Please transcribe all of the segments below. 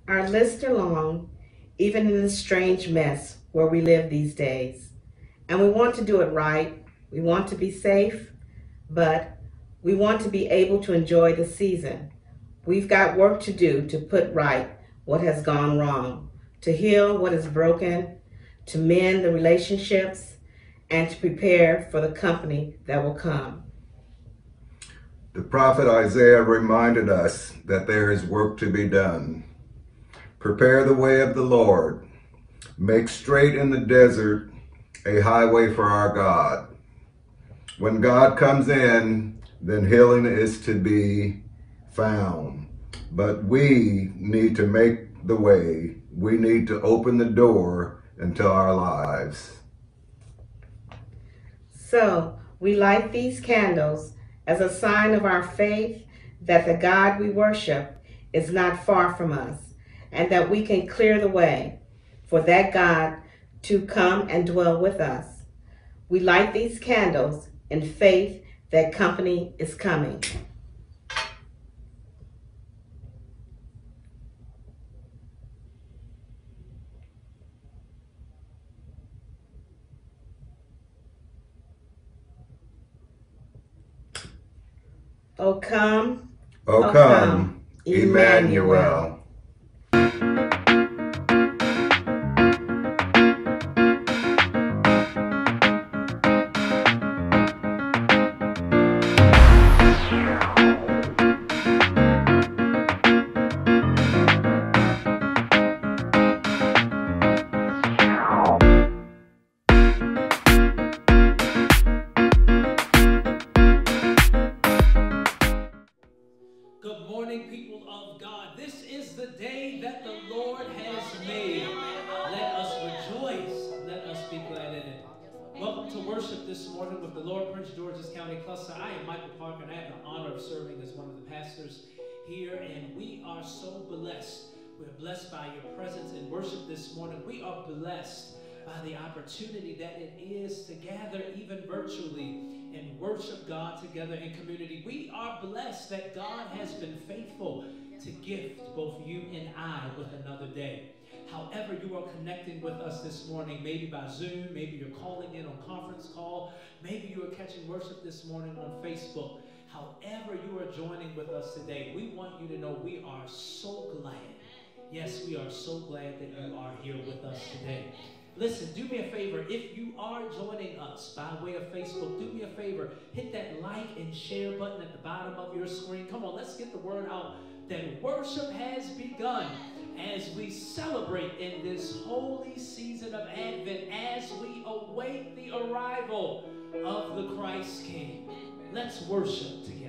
Our lists are long, even in the strange mess where we live these days. And we want to do it right. We want to be safe, but we want to be able to enjoy the season. We've got work to do to put right what has gone wrong, to heal what is broken, to mend the relationships, and to prepare for the company that will come. The prophet Isaiah reminded us that there is work to be done. Prepare the way of the Lord. Make straight in the desert a highway for our God. When God comes in, then healing is to be found. But we need to make the way. We need to open the door into our lives. So we light these candles as a sign of our faith that the God we worship is not far from us, and that we can clear the way for that God to come and dwell with us. We light these candles in faith that company is coming. O come, O come, Emmanuel. Good morning, people of God. This is the day that the Lord has made. Let us rejoice. Let us be glad in it. Welcome to worship this morning with the Lord Prince George's County Cluster. I am Michael Parker, and I have the honor of serving as one of the pastors here, and we are so blessed. We're blessed by your presence in worship this morning. We are blessed by the opportunity that it is to gather even virtually and worship God together in community. We are blessed that God has been faithful to gift both you and I with another day. However you are connecting with us this morning, maybe by Zoom, maybe you're calling in on conference call, maybe you are catching worship this morning on Facebook. However you are joining with us today, we want you to know we are so glad. Yes, we are so glad that you are here with us today. Listen, do me a favor. If you are joining us by way of Facebook, do me a favor. Hit that like and share button at the bottom of your screen. Come on, let's get the word out that worship has begun as we celebrate in this holy season of Advent, as we await the arrival of the Christ King. Let's worship together.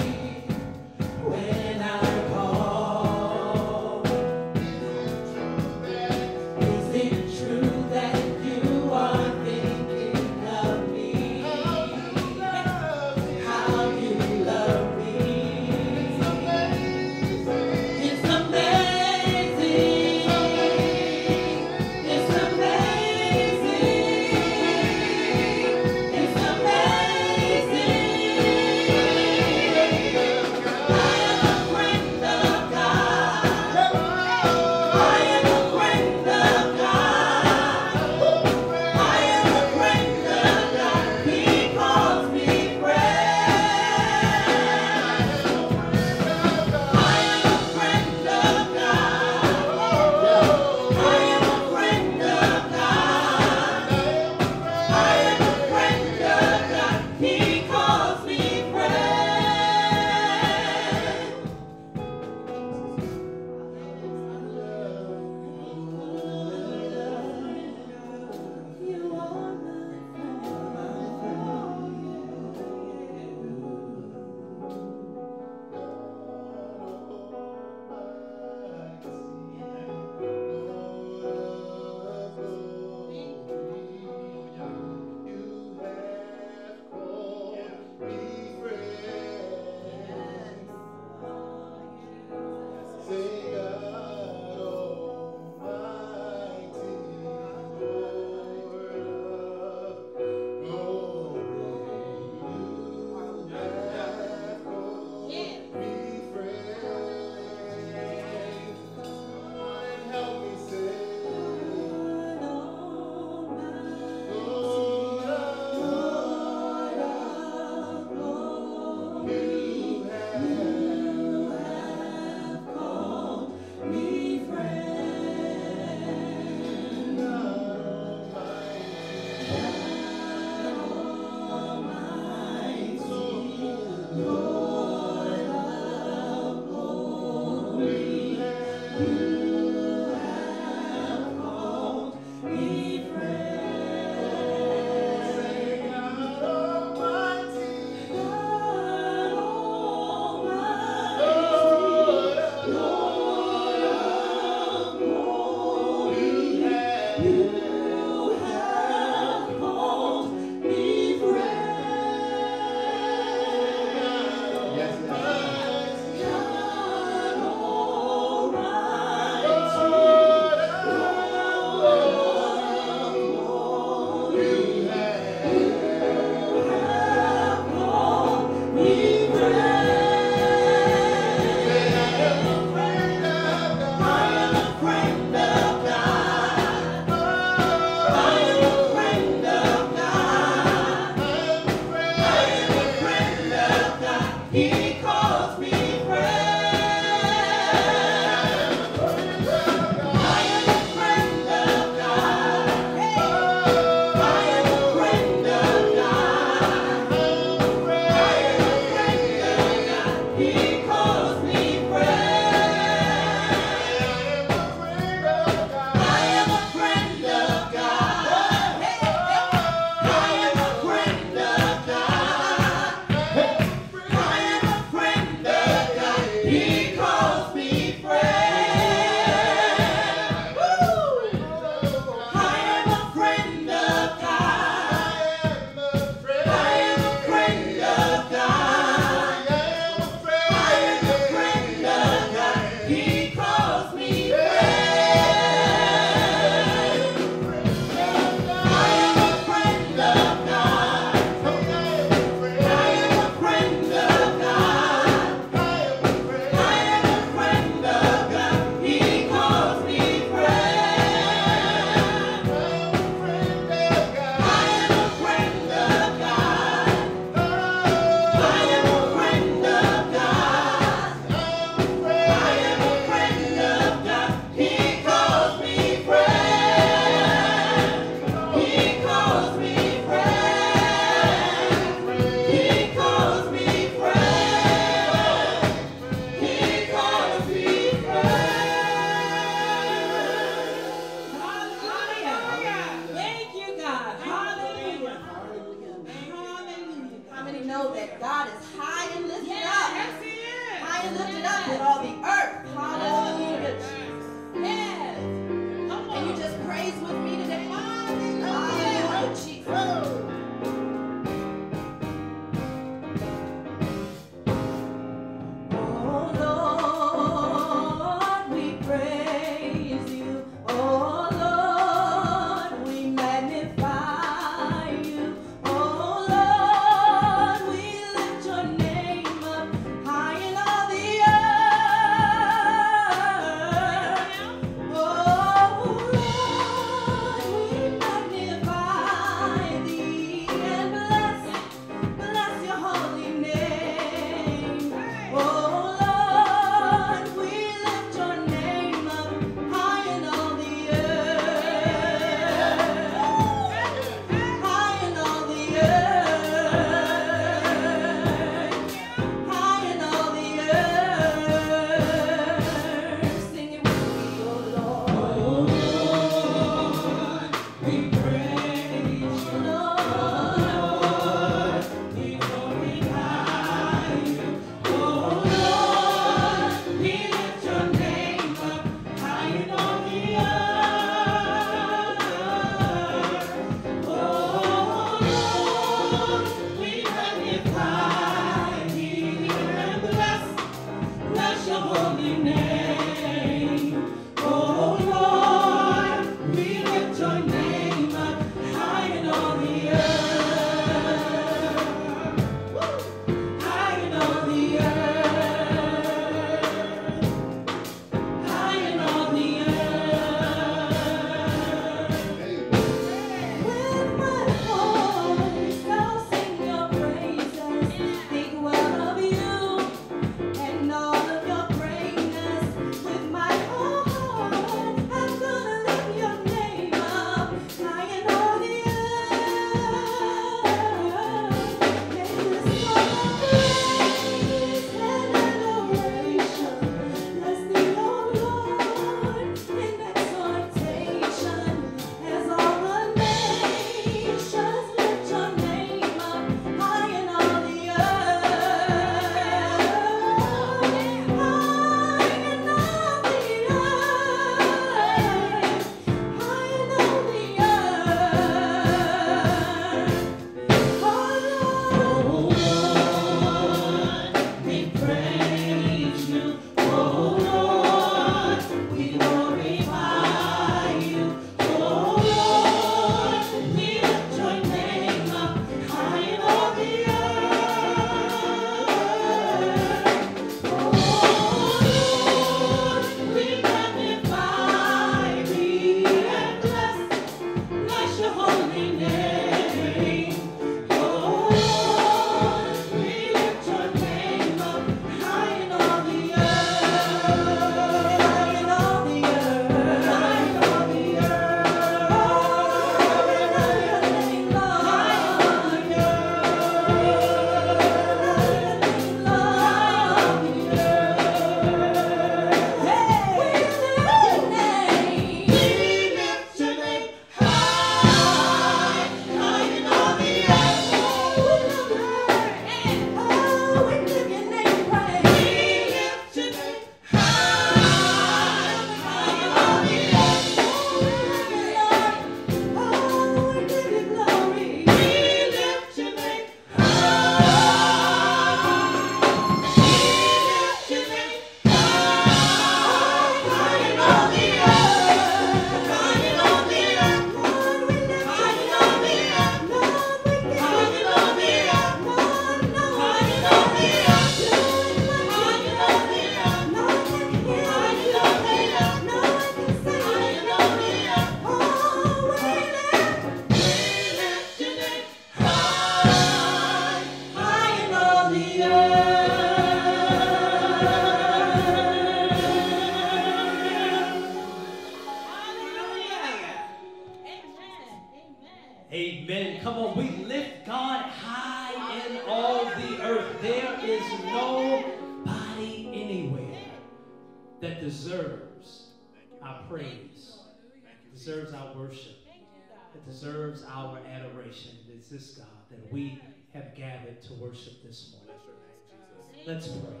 Amen. Come on, we lift God high in all the earth. There is nobody anywhere that deserves our praise, deserves our worship, that deserves our adoration. It's this God that we have gathered to worship this morning. Let's pray.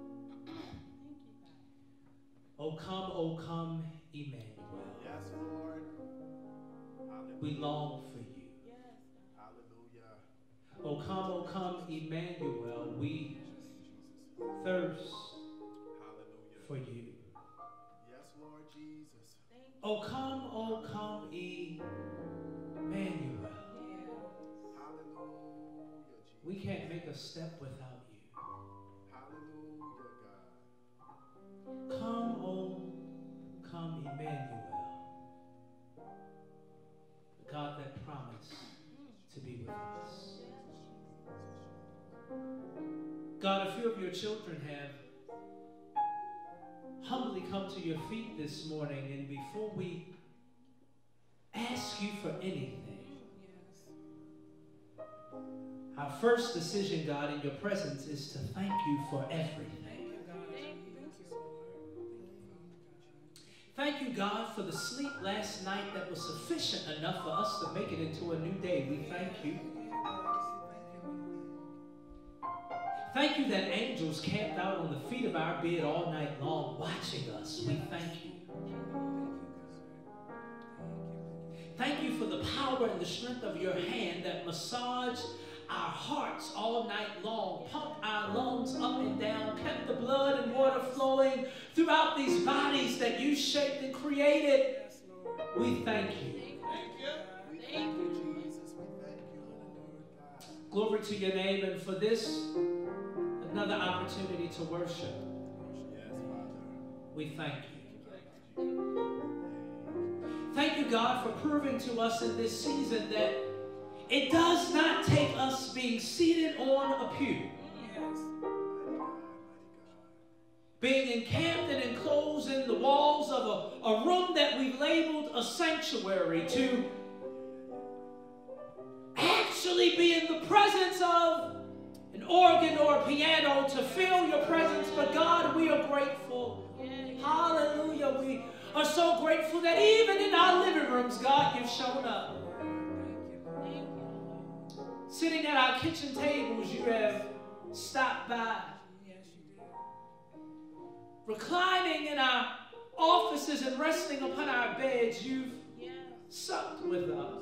O come, Emmanuel. Yes, Lord. We long for you. Hallelujah. O come, Emmanuel. We thirst for you. Yes, Lord Jesus. O come, Emmanuel. Hallelujah, Jesus. We can't make a step without you. Hallelujah, God. Come, Emmanuel. The God that promised to be with us. God, a few of your children have humbly come to your feet this morning, and before we ask you for anything, our first decision, God, in your presence is to thank you for everything. Thank you, God, for the sleep last night that was sufficient enough for us to make it into a new day. We thank you. Thank you that angels camped out on the feet of our bed all night long watching us. We thank you. Thank you for the power and the strength of your hand that massaged our hearts all night long, pumped our lungs up and down, kept the blood and water flowing throughout these bodies that you shaped and created. We thank you. Thank you. We thank you, Jesus. We thank you, Lord God. Glory to your name, and for this, another opportunity to worship. Yes, Father. We thank you. Thank you, God, for proving to us in this season that it does not take us being seated on a pew, being encamped and enclosed in the walls of a room that we've labeled a sanctuary, to actually be in the presence of an organ or a piano to feel your presence. But God, we are grateful. Hallelujah. We are so grateful that even in our living rooms, God, you've shown up. Sitting at our kitchen tables, you have stopped by. Reclining in our offices and resting upon our beds, you've supped with us.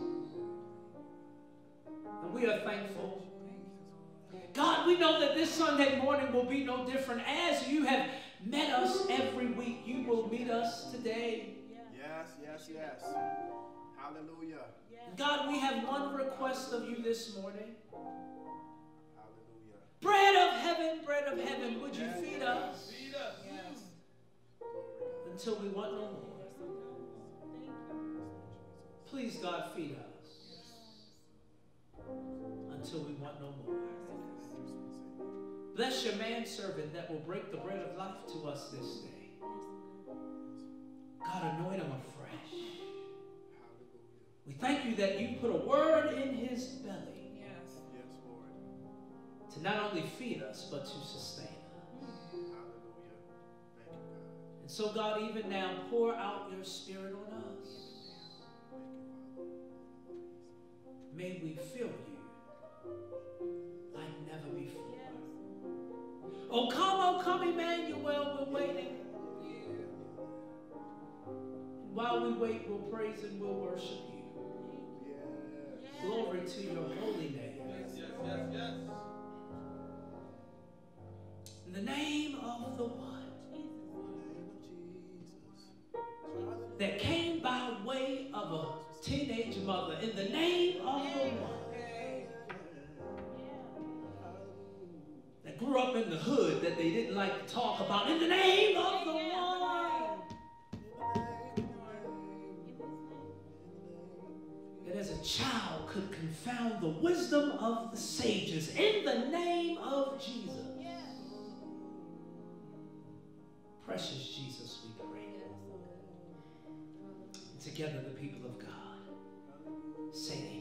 And we are thankful. God, we know that this Sunday morning will be no different. As you have met us every week, you will meet us today. Yes, yes, yes. Hallelujah. God, we have one request of you this morning. Hallelujah. Bread of heaven, would you feed us? Feed us. Yes. Until we want no more. Please, God, feed us. Until we want no more. Bless your manservant that will break the bread of life to us this day. God, anoint him afresh. We thank you that you put a word in his belly. Yes, Lord. To not only feed us, but to sustain us. Hallelujah. Thank you, God. And so, God, even now, pour out your spirit on us. May we feel you like never before. Oh, come, Emmanuel, we're waiting. And while we wait, we'll praise and we'll worship you. Glory to your holy name. Yes, yes, yes, yes. In the name of the one that came by way of a teenage mother. In the name of the one that grew up in the hood that they didn't like to talk about. In the name of the one that as a child could confound the wisdom of the sages. In the name of Jesus. Precious Jesus, we pray. And together the people of God say amen.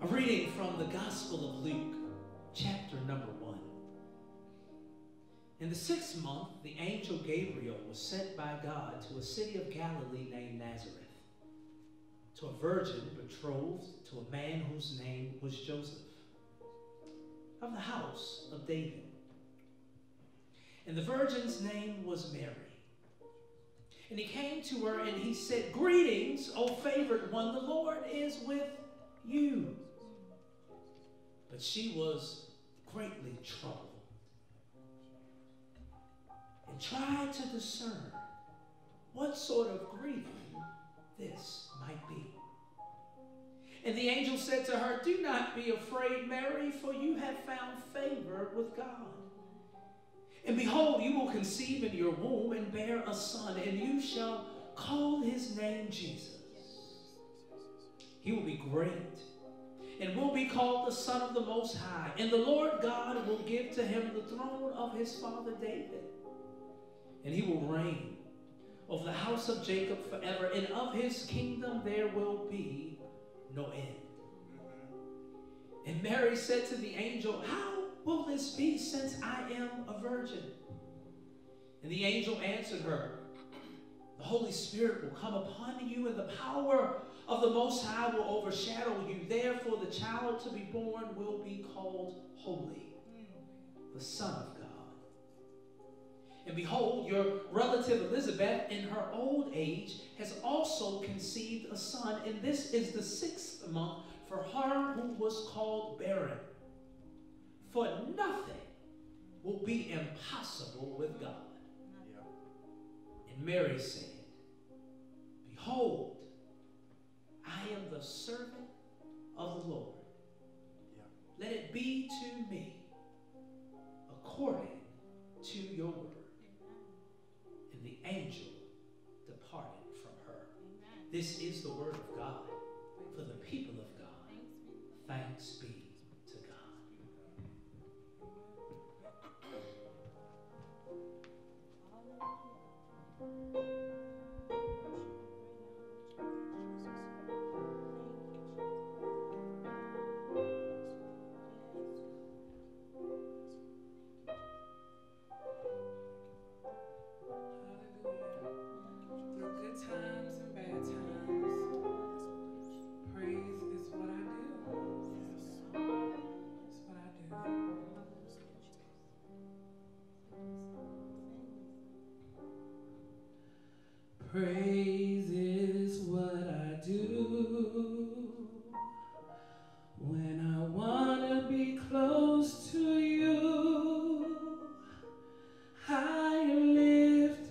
A reading from the Gospel of Luke, chapter number 1. In the 6th month, the angel Gabriel was sent by God to a city of Galilee named Nazareth, to a virgin betrothed to a man whose name was Joseph, of the house of David. And the virgin's name was Mary. And he came to her and he said, "Greetings, O favored one, the Lord is with you." But she was greatly troubled and tried to discern what sort of greeting this might be. And the angel said to her, "Do not be afraid, Mary, for you have found favor with God. And behold, you will conceive in your womb and bear a son, and you shall call his name Jesus. He will be great and will be called the Son of the Most High. And the Lord God will give to him the throne of his father David. And he will reign over the house of Jacob forever, and of his kingdom there will be no end." And Mary said to the angel, "How will this be, since I am a virgin?" And the angel answered her, "The Holy Spirit will come upon you, and the power of the Most High will overshadow you. Therefore, the child to be born will be called Holy, the Son of God. And behold, your relative Elizabeth, in her old age, has also conceived a son, and this is the 6th month for her who was called barren. For nothing will be impossible with God." And Mary said, "Behold, I am the servant of the Lord. Let it be to me according to your word." And the angel departed from her. This is the word of God for the people of God. Thanks be to God. Praise is what I do when I want to be close to you. I lift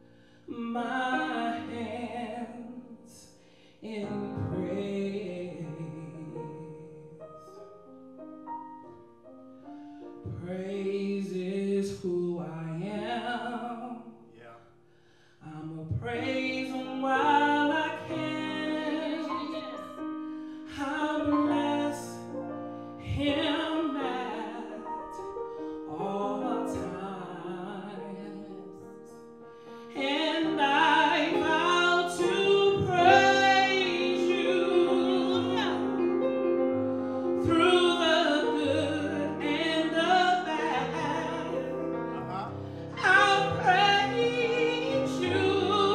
my hands in praise. Praise is who I am. I'm a praise him while I can. I bless him at all times. And I vow to praise you through the good and the bad. I'll praise you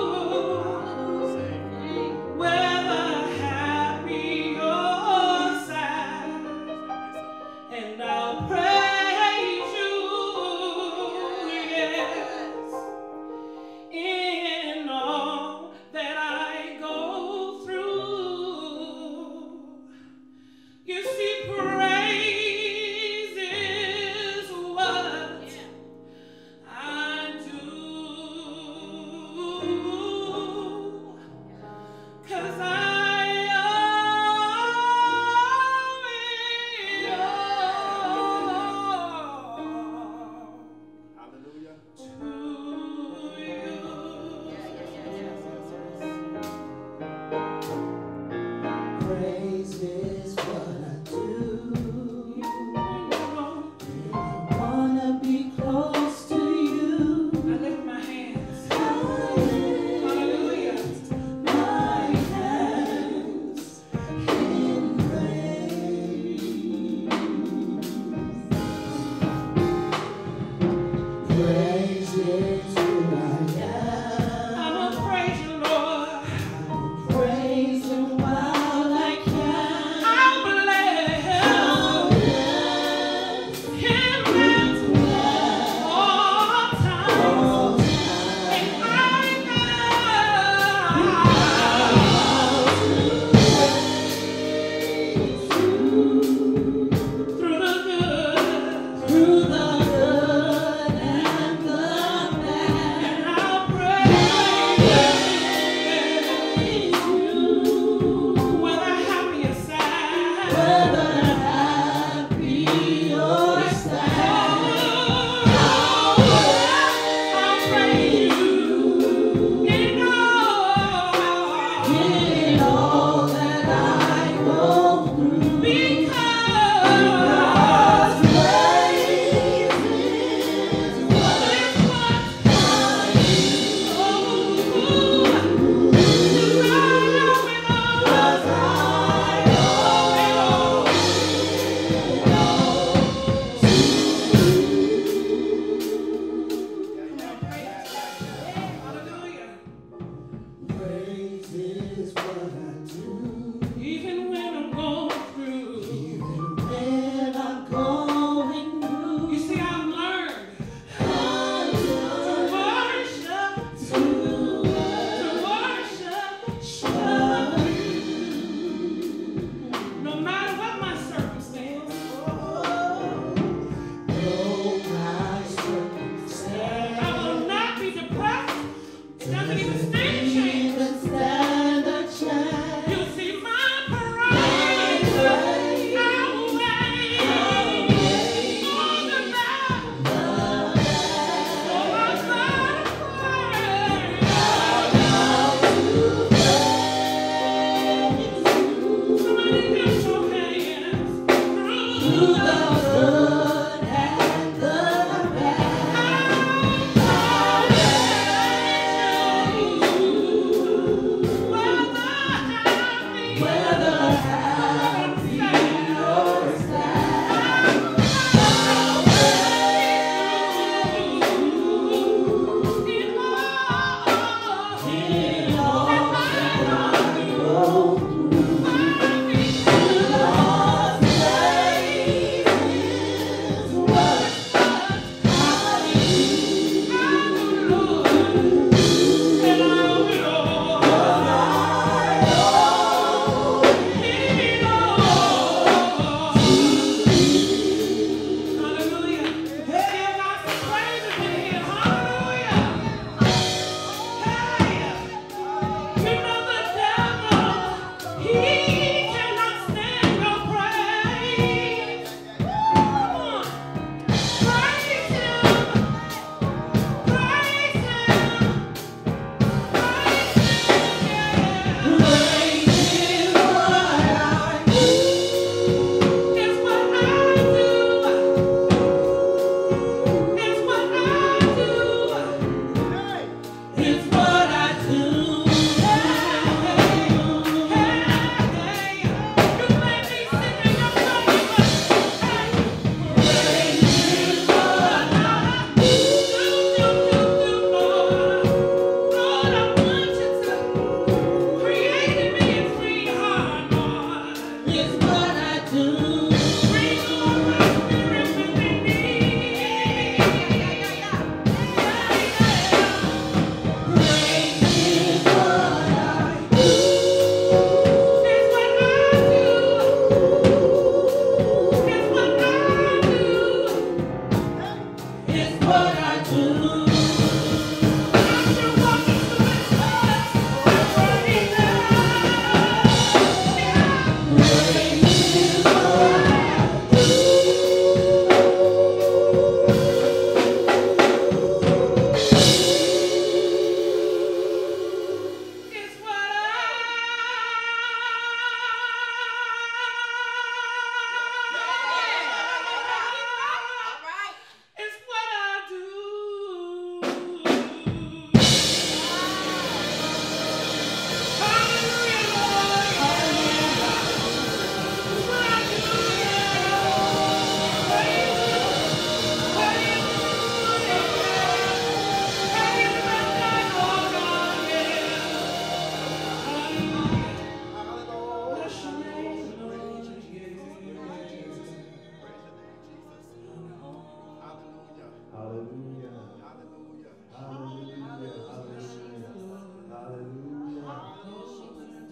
whether happy or sad, and I'll praise you, yes, in all that I go through. You see, praise is what I do, 'cause I owe it all Hallelujah. to you. Praise is what I do. I wanna be close to you. I lift my hands. I Hallelujah. lift my hands in praise.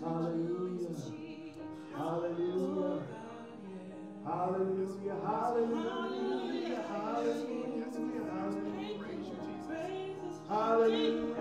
Hallelujah. Hallelujah. Hallelujah. Hallelujah. Hallelujah. Hallelujah.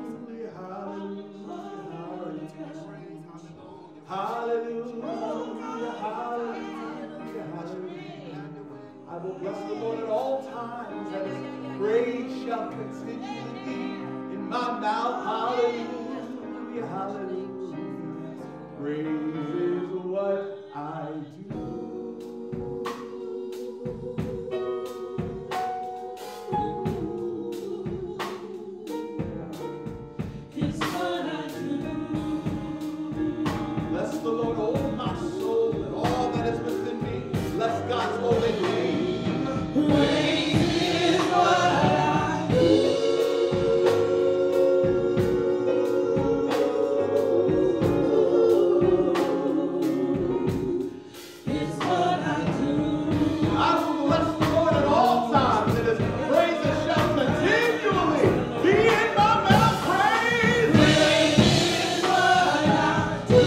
Hallelujah. Hallelujah. I will bless the Lord at all times, and his praise shall continue to be in my mouth. Hallelujah. Hallelujah. Praise is what I do. It's what I do. Bless the Lord, oh my soul, and all that is within me. Bless God's holy name. Praise is what I do. It's what I do. I will bless the Lord at all times, and his praises shall continually be in my mouth. Praise. Praise is what I do.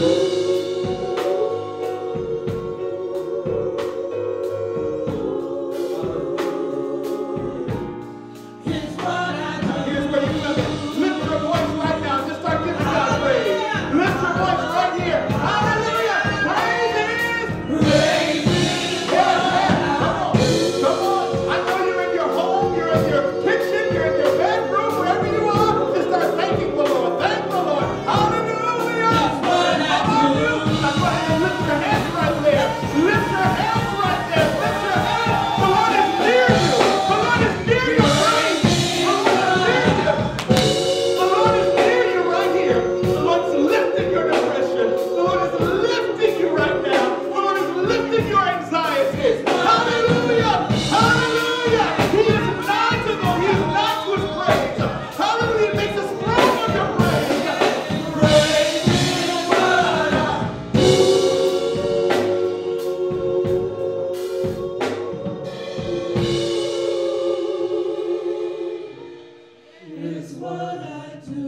It's what I do. Here's where you live it. Lift your voice right now. Just start giving God praise. Lift your voice right here. Hallelujah. Praise is. Praise is Come on. Come on. I know you're in your home, you're in your kitchen, you're in your bedroom, wherever you are. Just start thanking the Lord. Thank the Lord. Hallelujah. That's what I do. That's why you lift your hands right there. Lift your hands right there. Lift your hands. The Lord is near you. The Lord is near you. Praise. The Lord is near you. The Lord is near you right here. The Lord's lifting your depression. The Lord is lifting you right now. The Lord is lifting your anxieties. Hallelujah. Hallelujah. He is nigh to those. He is nigh to his praise. Hallelujah. It makes us strong on your praise. Praise is what I do. It's what I do.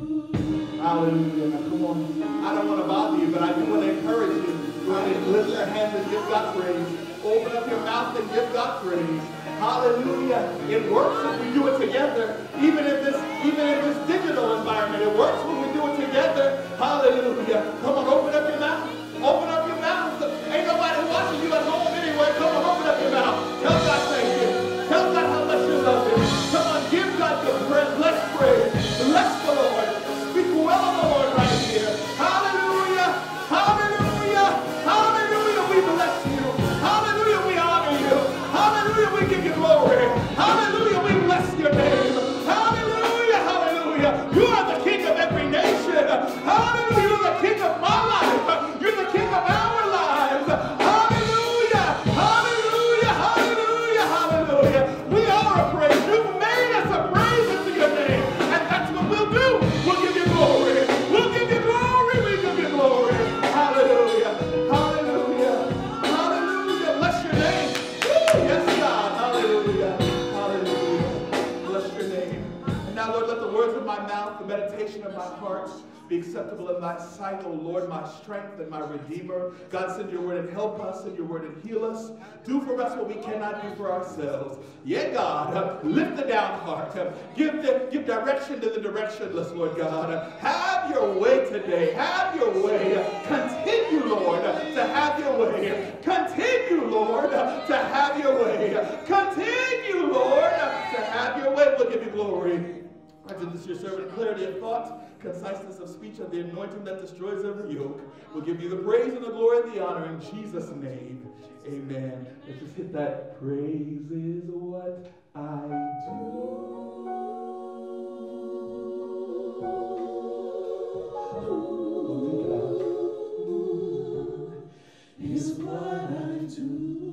Hallelujah. Now come on. I don't want to bother you, but I do want to encourage you. Go ahead and lift your hands and give God praise. Open up your mouth and give God praise. Hallelujah. It works if we do it together. Even in this digital environment, it works when we do it together. Hallelujah. Come on, open up your mouth. Open up your mouth. Ain't nobody watching you at home anyway. Come on, open up your mouth. Tell God thank you. Tell God how much you love him. Come on, give God your praise. Let's pray. Bless the Lord. Speak well of the Lord right here. Hallelujah. Hallelujah. Hallelujah. We bless you. Hallelujah. We honor you. Hallelujah. We give you glory. Hallelujah. We bless your name. Hallelujah. Hallelujah. You are the King of every nation. Hallelujah. You're the King of my life. You're the King of our lives. Hallelujah. Hallelujah. Hallelujah. Hallelujah. We are a praise. You've made us a praise into your name. And that's what we'll do. We'll give you glory. We'll give you glory. We give you glory. Hallelujah. Hallelujah. Hallelujah. Bless your name. Woo. Yes, God. Hallelujah. Hallelujah. Bless your name. And now, Lord, let the words of my mouth, the meditation of my heart be acceptable in thy sight, O Lord, my strength and my redeemer. God, send your word and help us, send your word and heal us. Do for us what we cannot do for ourselves. Yeah, God, lift the down heart. Give direction to the directionless, Lord God. Have your way today. Have your way. Continue, Lord, to have your way. Continue, Lord, to have your way. Continue, Lord, to have your way. We'll give you glory. I do this your servant, clarity of thought, conciseness of speech, and the anointing that destroys every yoke. We'll give you the praise and the glory and the honor in Jesus' name. Amen. Let's just hit that. Praise is what I do. Is what I do.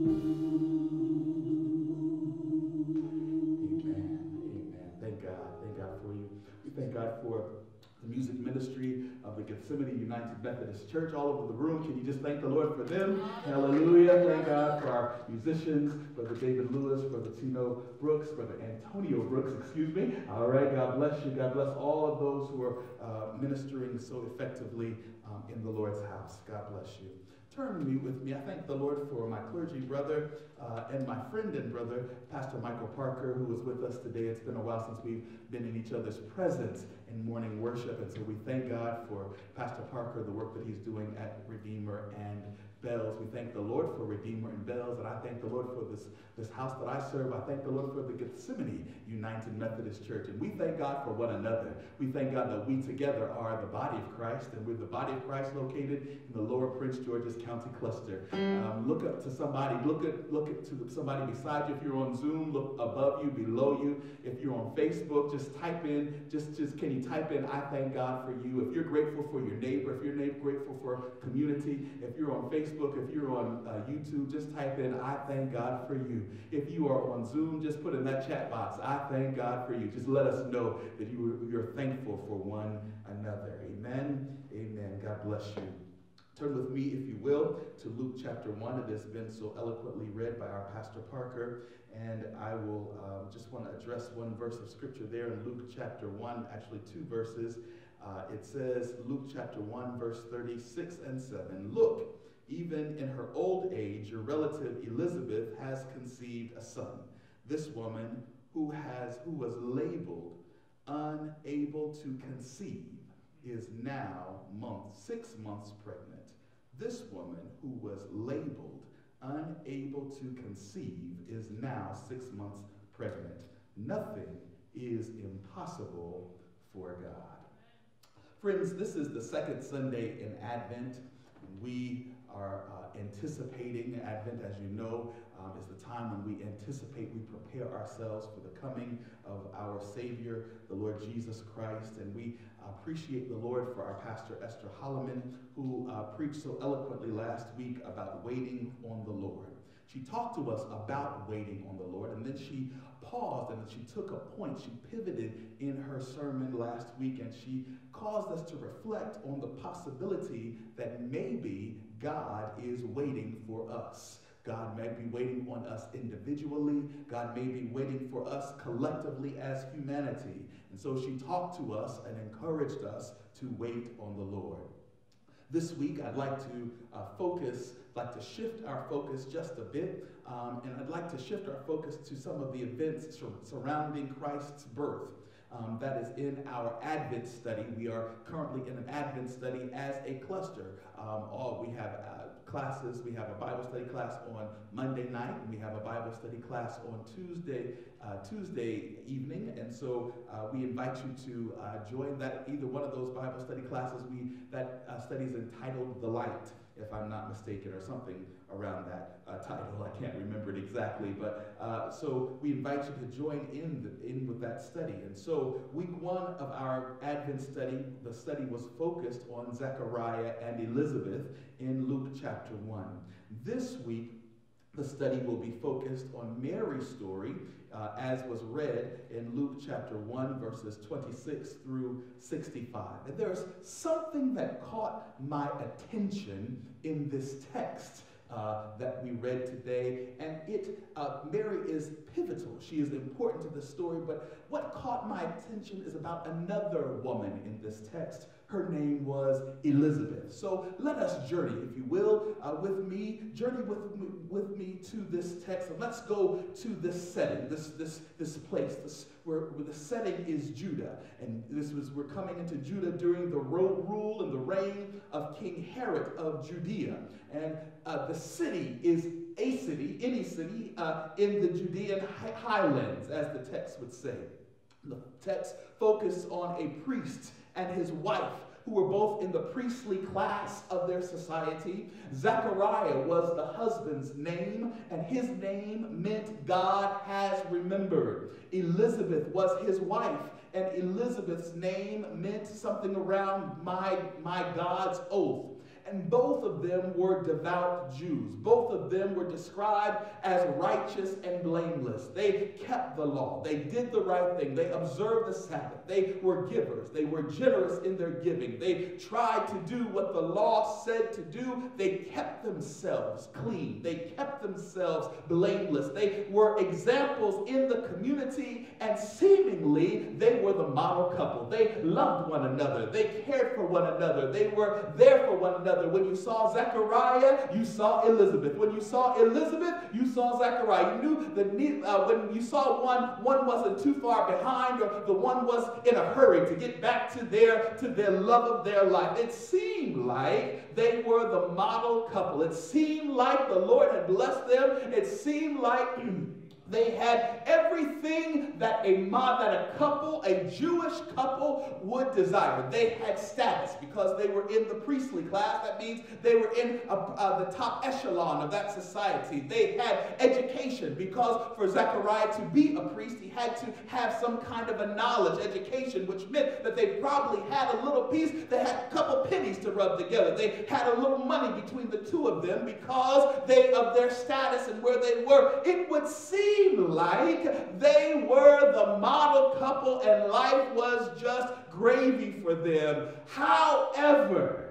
Thank God for the music ministry of the Gethsemane United Methodist Church all over the room. Can you just thank the Lord for them? Hallelujah. Thank God for our musicians, Brother David Lewis, Brother Tino Brooks, Brother Antonio Brooks, excuse me. All right, God bless you. God bless all of those who are ministering so effectively in the Lord's house. God bless you. Turn with me. I thank the Lord for my clergy brother and my friend and brother, Pastor Michael Parker, who was with us today. It's been a while since we've been in each other's presence in morning worship, and so we thank God for Pastor Parker, the work that he's doing at Redeemer and Bells. We thank the Lord for Redeemer and Bells, and I thank the Lord for this house that I serve. I thank the Lord for the Gethsemane United Methodist Church, and we thank God for one another. We thank God that we together are the body of Christ, and we're the body of Christ located in the lower Prince George's County cluster. Look up to somebody, look to somebody beside you. If you're on Zoom, look above you, below you. If you're on Facebook, just type in, just can you type in, I thank God for you. If you're grateful for your neighbor, if you're grateful for community, if you're on Facebook, if you're on YouTube, just type in, I thank God for you. If you are on Zoom, just put in that chat box, I thank God for you. Just let us know that you're thankful for one another. Amen. Amen. God bless you. Turn with me, if you will, to Luke chapter 1. It has been so eloquently read by our Pastor Parker, and I will just want to address one verse of scripture there in Luke chapter 1, actually two verses. It says, Luke chapter 1, verse 36 and 7, "Look, even in her old age, your relative Elizabeth has conceived a son. This woman who was labeled unable to conceive is now 6 months pregnant. This woman who was labeled unable to conceive is now 6 months pregnant. Nothing is impossible for God." Friends, this is the second Sunday in Advent. We are anticipating Advent, as you know, is the time when we anticipate, we prepare ourselves for the coming of our Savior, the Lord Jesus Christ. And we appreciate the Lord for our pastor, Esther Holloman, who preached so eloquently last week about waiting on the Lord. She talked to us about waiting on the Lord, and then she paused and she took a point. She pivoted in her sermon last week, and she caused us to reflect on the possibility that maybe God is waiting for us. God may be waiting on us individually. God may be waiting for us collectively as humanity. And so she talked to us and encouraged us to wait on the Lord. This week, I'd like to shift our focus just a bit, and I'd like to shift our focus to some of the events surrounding Christ's birth. That is in our Advent study. We are currently in an Advent study as a cluster. We have classes. We have a Bible study class on Monday night, and we have a Bible study class on Tuesday evening. And so we invite you to join that, either one of those Bible study classes. That study is entitled "The Light," if I'm not mistaken, or something around that title. I can't remember it exactly, but so we invite you to join in with that study. And so week one of our Advent study, the study was focused on Zechariah and Elizabeth in Luke chapter 1. This week, the study will be focused on Mary's story, as was read in Luke chapter 1, verses 26 through 65. And there's something that caught my attention in this text that we read today. And Mary is pivotal. She is important to the story. But what caught my attention is about another woman in this text. Her name was Elizabeth. So let us journey, if you will, journey with me to this text. And let's go to this setting, this place, where the setting is Judah. And we're coming into Judah during the rule and the reign of King Herod of Judea. And the city is any city in the Judean highlands, as the text would say. The text focused on a priest and his wife, who were both in the priestly class of their society. Zechariah was the husband's name, and his name meant God has remembered. Elizabeth was his wife, and Elizabeth's name meant something around my God's oath. And both of them were devout Jews. Both of them were described as righteous and blameless. They kept the law. They did the right thing. They observed the Sabbath. They were givers. They were generous in their giving. They tried to do what the law said to do. They kept themselves clean. They kept themselves blameless. They were examples in the community, and seemingly they were the model couple. They loved one another. They cared for one another. They were there for one another. When you saw Zechariah, you saw Elizabeth. When you saw Elizabeth, you saw Zechariah. You knew the need, when you saw one wasn't too far behind, or the one was in a hurry to get back to their love of their life. It seemed like they were the model couple. It seemed like the Lord had blessed them. It seemed like they had everything that a couple, a Jewish couple, would desire. They had status because they were in the priestly class. That means they were in the top echelon of that society. They had education because for Zechariah to be a priest, he had to have some kind of a knowledge education, which meant that they probably had a little piece. They had a couple pennies to rub together. They had a little money between the two of them because of their status and where they were. It would seem like they were the model couple and life was just gravy for them. However,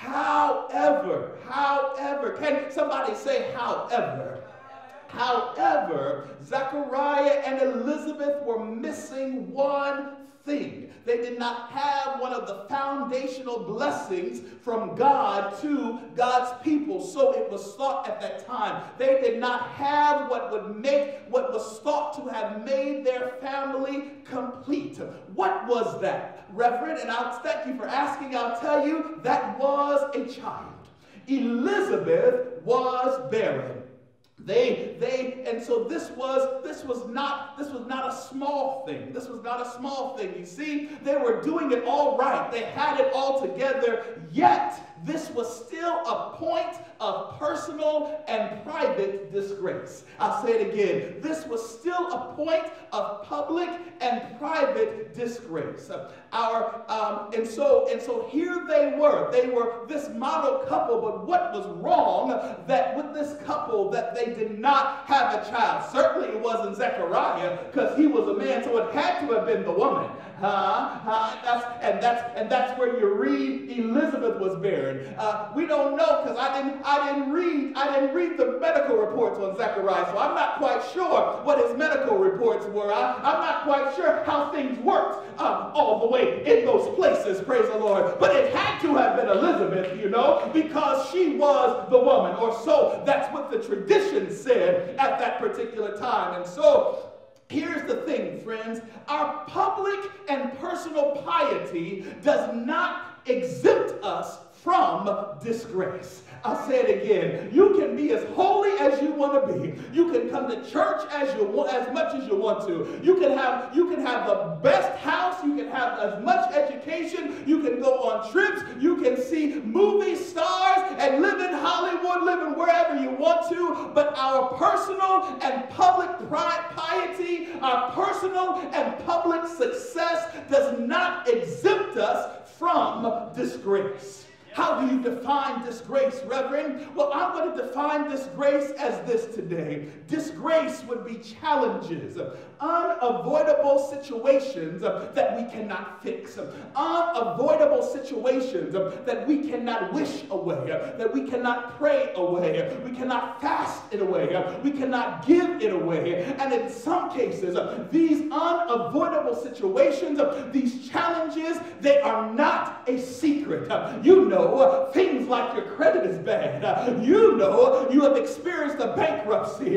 can somebody say however? However, Zechariah and Elizabeth were missing one thing. They did not have one of the foundational blessings from God to God's people. So it was thought at that time. They did not have what was thought to have made their family complete. What was that, Reverend? And I'll thank you for asking. I'll tell you, that was a child. Elizabeth was barren. And so this was not a small thing. This was not a small thing. You see, they were doing it all right. They had it all together, yet this was still a point of personal and private disgrace. I'll say it again. This was still a point of public and private disgrace. And so here they were. They were this model couple, but what was wrong that with this couple that they did not have a child? Certainly it wasn't Zechariah, because he was a man, so it had to have been the woman. That's where you read Elizabeth was barren. We don't know, because I didn't read the medical reports on Zechariah, so I'm not quite sure what his medical reports were. I'm not quite sure how things worked all the way in those places, praise the Lord. But it had to have been Elizabeth, because she was the woman, or so that's what the tradition said at that particular time. And so here's the thing, friends. Our public and personal piety does not exempt us from disgrace. I'll say it again. You can be as holy as you want to be. You can come to church as much as you want to. You can have the best house. You can have as much education. You can go on trips. You can see movie stars and live in Hollywood, live in wherever you want to. But our personal and public piety, our personal and public success does not exempt us from disgrace. How do you define disgrace, Reverend? Well, I'm going to define disgrace as this today. Disgrace would be challenges, unavoidable situations that we cannot fix, unavoidable situations that we cannot wish away, that we cannot pray away, we cannot fast it away, we cannot give it away. And in some cases, these unavoidable situations, these challenges, they are not a secret. Things like your credit is bad. You have experienced a bankruptcy.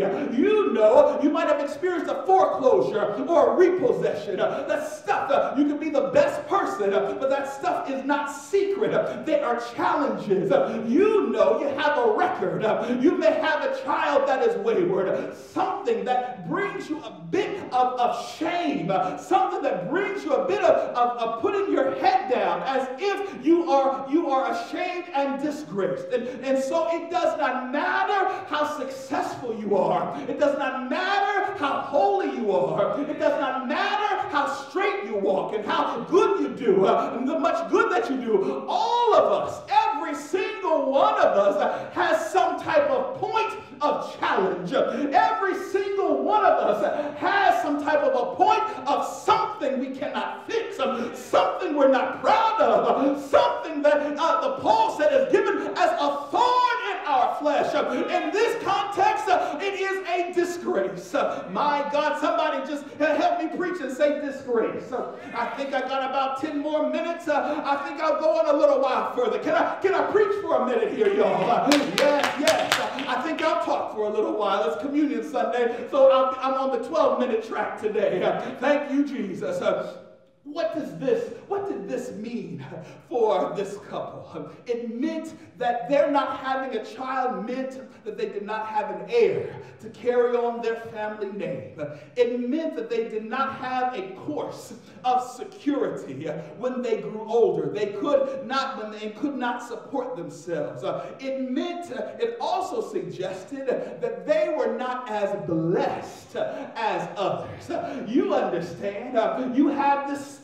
You might have experienced a foreclosure or a repossession. That stuff, you can be the best person, but that stuff is not secret. They are challenges. You have a record. You may have a child that is wayward. Something that brings you a bit of shame. Something that brings you a bit of putting your head down as if you are ashamed and disgraced. And so it does not matter how successful you are. It does not matter how holy you are. It does not matter how straight you walk and how good you do, and the much good that you do. All of us, every Every single one of us has some type of point of challenge. Every single one of us has some type of a point of something we cannot fix, something we're not proud of, something that the Paul said is given as a thorn in our flesh. In this context, it is a disgrace. My God, somebody just help me preach and say disgrace. I think I got about 10 more minutes. I think I'll go on a little while further. Can I preach for a minute here, y'all? Yes. I think I'll talk for a little while. It's Communion Sunday, so I'm on the 12-minute track today. Thank you, Jesus. What did this mean for this couple? It meant that their not having a child meant that they did not have an heir to carry on their family name. It meant that they did not have a course of security when they grew older. They could not support themselves. It also suggested that they were not as blessed as others. You understand? You have this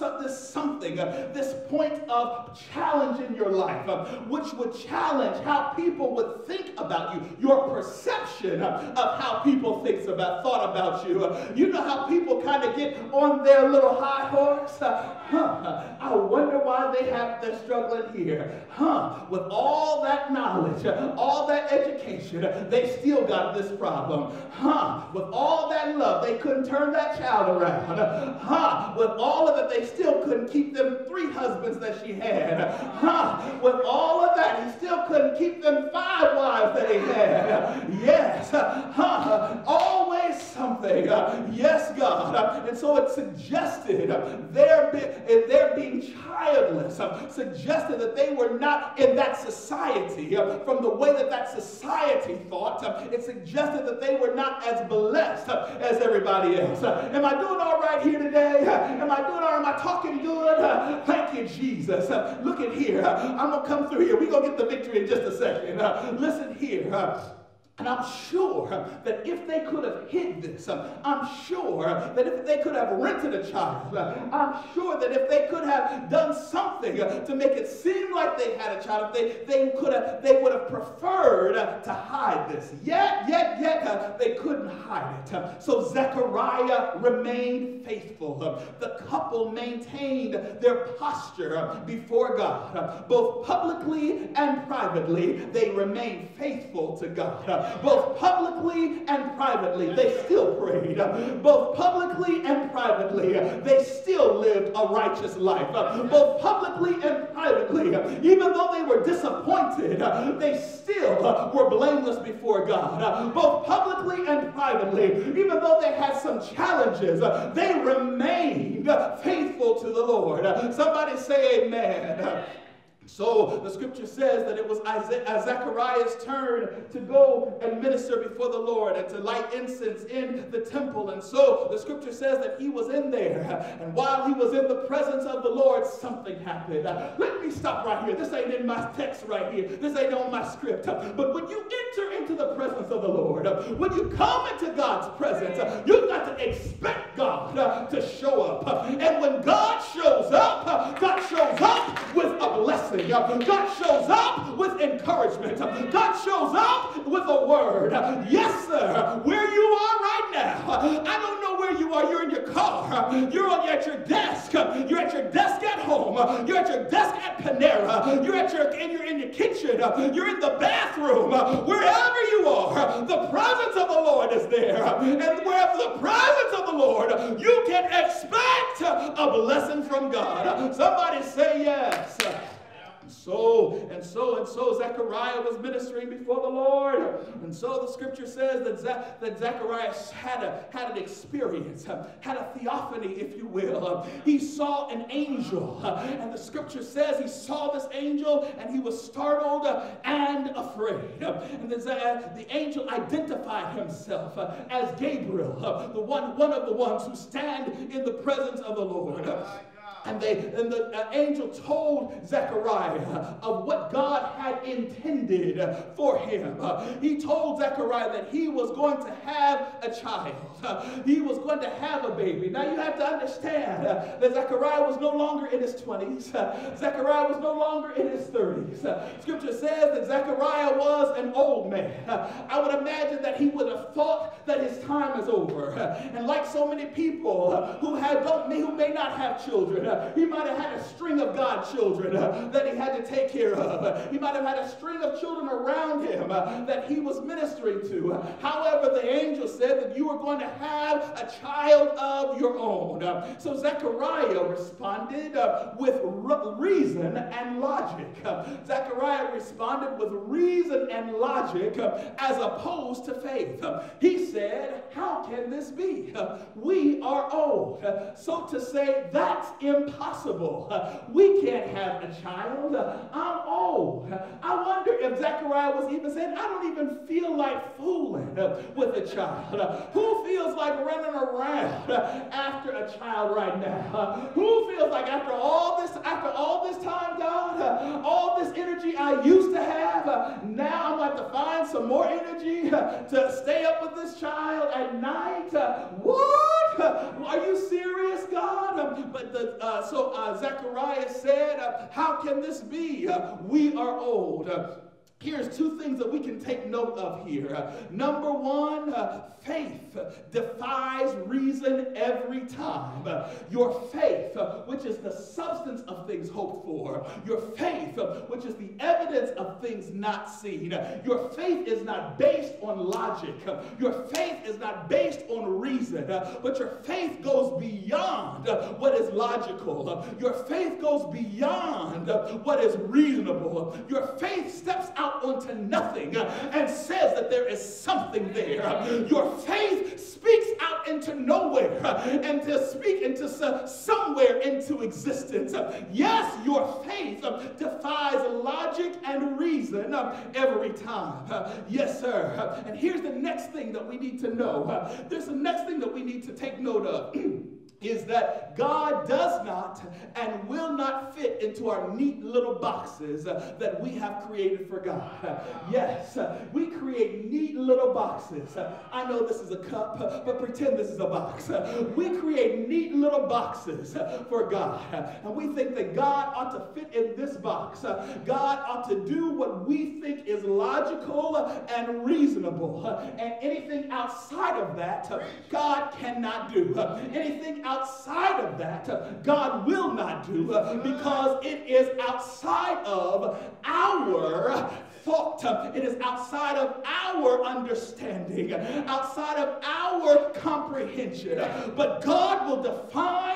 point of challenge in your life, which would challenge how people would think about you, your perception of how people thought about you. You know how people kind of get on their little high horse? I wonder why they're struggling here. With all that knowledge, all that education, they still got this problem. With all that love, they couldn't turn that child around. With all of it, they still couldn't keep them 3 husbands that she had. With all of that, he still couldn't keep them 5 wives that he had. Yes. Always something. Yes, God. And so it suggested their being childless, suggested that they were not in that society. From the way that society thought, it suggested that they were not as blessed as everybody else. Am I doing all right here today? Am I doing all right? Am I talking good? Thank you, Jesus. Look at here. I'm going to come through here. We're going to get the victory in just a second. Listen here. And I'm sure that if they could have hid this, I'm sure that if they could have rented a child, I'm sure that if they could have done something to make it seem like they had a child, they would have preferred to hide this. Yet, they couldn't hide it. So Zechariah remained faithful. The couple maintained their posture before God. Both publicly and privately, they remained faithful to God. Both publicly and privately, they still prayed. Both publicly and privately, they still lived a righteous life. Both publicly and privately, even though they were disappointed, they still were blameless before God. Both publicly and privately, even though they had some challenges, they remained faithful to the Lord. Somebody say amen. So the scripture says that it was Zechariah's turn to go and minister before the Lord and to light incense in the temple. And so the scripture says that he was in there. And while he was in the presence of the Lord, something happened. Let me stop right here. This ain't in my text right here. This ain't on my script. But when you enter into the presence of the Lord, when you come into God's presence, you've got to expect God to show up. And when God shows up with a blessing. God shows up with encouragement. God shows up with a word. Yes, sir. Where you are right now. I don't know where you are. You're in your car. You're at your desk. You're at your desk at home. You're at your desk at Panera. You're in your kitchen. You're in the bathroom. Wherever you are, the presence of the Lord is there. And wherever the presence of the Lord, you can expect a blessing from God. Somebody say yes. So Zechariah was ministering before the Lord. And so the scripture says that Zechariah had an experience, had a theophany, if you will. He saw an angel. And the scripture says he saw this angel and he was startled and afraid. And the angel identified himself as Gabriel, one of the ones who stand in the presence of the Lord. And the angel told Zechariah of what God had intended for him. He told Zechariah that he was going to have a child. He was going to have a baby. Now you have to understand that Zechariah was no longer in his 20s. Zechariah was no longer in his 30s. Scripture says that Zechariah was an old man. I would imagine that he would have thought that his time is over. And like so many people who may not have children, he might have had a string of godchildren that he had to take care of. He might have had a string of children around him that he was ministering to. However, the angel said that you are going to have a child of your own. So Zechariah responded with reason and logic. Zechariah responded with reason and logic as opposed to faith. He said, how can this be? We are old. So to say, that's impossible. We can't have a child. I'm old. I wonder if Zechariah was even saying, I don't even feel like fooling with a child. Who feels like running around after a child right now? Who feels like after all this time, God, all this energy I used to have, now I'm going to find some more energy to stay up with this child at night? What? Are you serious, God? But Zechariah said, how can this be? We are old. Here's two things that we can take note of here. Number one, faith defies reason every time. Your faith, which is the substance of things hoped for. Your faith, which is the evidence of things not seen. Your faith is not based on logic. Your faith is not based on reason. But your faith goes beyond what is logical. Your faith goes beyond what is reasonable. Your faith steps out onto nothing and says that there is something there. Your faith speaks out into nowhere and to speak into somewhere into existence. Yes, your faith defies logic and reason every time. Yes, sir. And here's the next thing that we need to know. There's the next thing that we need to take note of. Is that God does not and will not fit into our neat little boxes that we have created for God. Yes, we create neat little boxes. I know this is a cup, but pretend this is a box. We create neat little boxes for God. And we think that God ought to fit in this box. God ought to do what we think is logical and reasonable. And anything outside of that, God cannot do. Anything outside of that, God will not do because it is outside of our thought. It is outside of our understanding, outside of our comprehension. But God will defy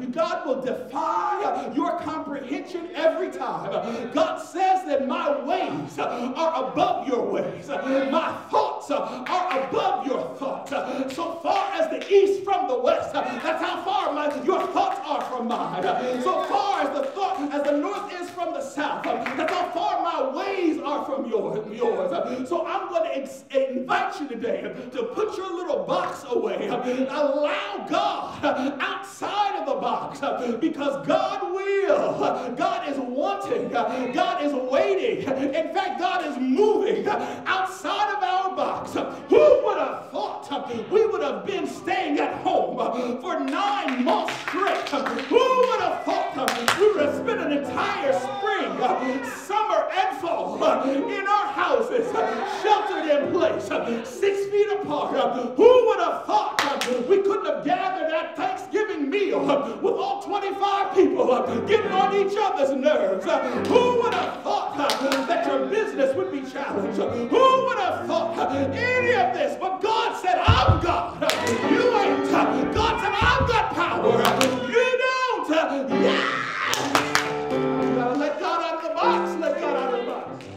your comprehension every time. God says that my ways are above your ways. My thoughts are above your thoughts. So far as the east from the west, that's how far your thoughts are from mine. So far as the north is from the south, that's how far my ways are from yours. So I'm going to invite you today to put your little box away. Allow God outside of the box because God will. God is wanting. God is waiting. In fact, God is moving outside of our box. Who would have thought we would have been staying at home for 9 months straight? Who would have thought we would have spent an entire spring, summer, and fall in our houses, sheltered in place, 6 feet apart? Who would have thought we couldn't have gathered at Thanksgiving meal with all 25 people getting on each other's nerves? Who would have thought that your business would be challenged? Who would have thought any of this? But God said, I'm God. You ain't. God said, I've got power. You don't. Yeah. You gotta let God out of the box. Let God out of the box.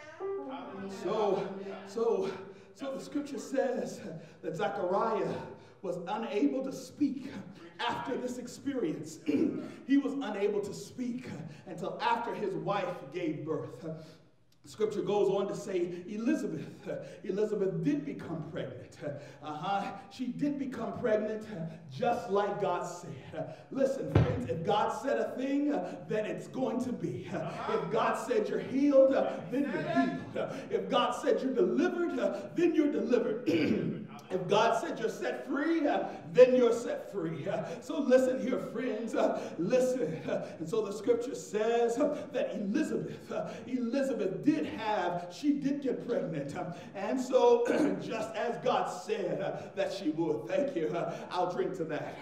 So the scripture says that Zechariah was unable to speak after this experience. He was unable to speak until after his wife gave birth. Scripture goes on to say Elizabeth did become pregnant. She did become pregnant just like God said. Listen, friends, if God said a thing, then it's going to be. If God said you're healed, then you're healed. If God said you're delivered, then you're delivered. If God said you're set free, then you're set free. So listen here, friends. Listen. And so the scripture says that Elizabeth she did get pregnant. And so just as God said that she would. Thank you. I'll drink to that.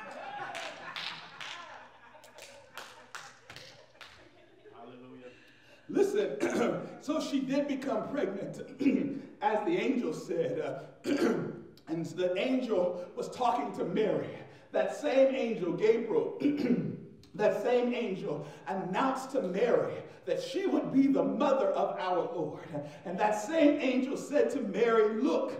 Listen, so she did become pregnant, as the angel said. And the angel was talking to Mary. That same angel, Gabriel, that same angel announced to Mary that she would be the mother of our Lord. And that same angel said to Mary, look,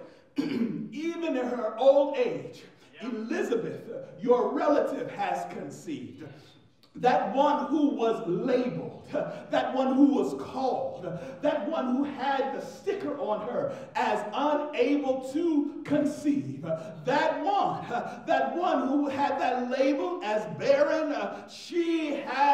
even in her old age, Elizabeth, your relative, has conceived. That one who was labeled, that one who was called, that one who had the sticker on her as unable to conceive, that one who had that label as barren, she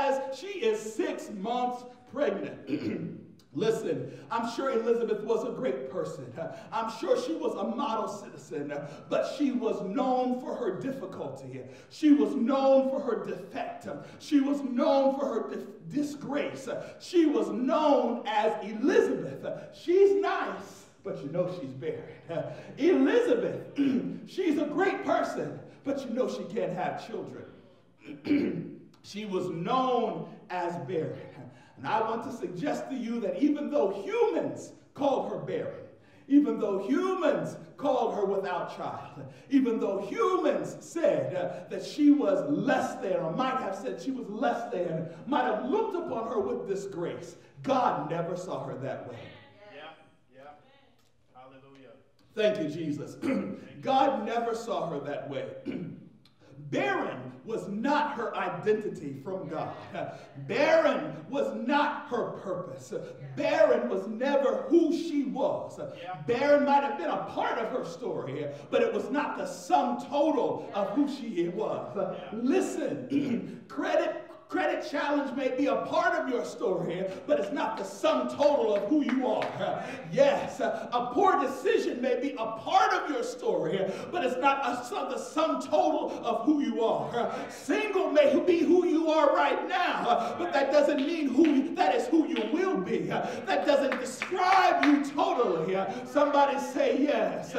is 6 months pregnant. Listen, I'm sure Elizabeth was a great person. I'm sure she was a model citizen, but she was known for her difficulty. She was known for her defect. She was known for her disgrace. She was known as Elizabeth. She's nice, but you know she's barren. Elizabeth, she's a great person, but you know she can't have children. She was known as barren. And I want to suggest to you that even though humans called her barren, even though humans called her without child, even though humans said that she was less than, or might have said she was less than, might have looked upon her with disgrace, God never saw her that way. Yeah. Hallelujah. Thank you, Jesus. God never saw her that way. Barren was not her identity from God. Barren was not her purpose. Barren was never who she was. Barren might have been a part of her story, but it was not the sum total of who she was. Listen, credit challenge may be a part of your story, but it's not the sum total of who you are. Yes, a poor decision may be a part of your story, but it's not the sum total of who you are. Single may be who you are right now, but that doesn't mean that is who you will be. That doesn't describe you totally. Somebody say yes.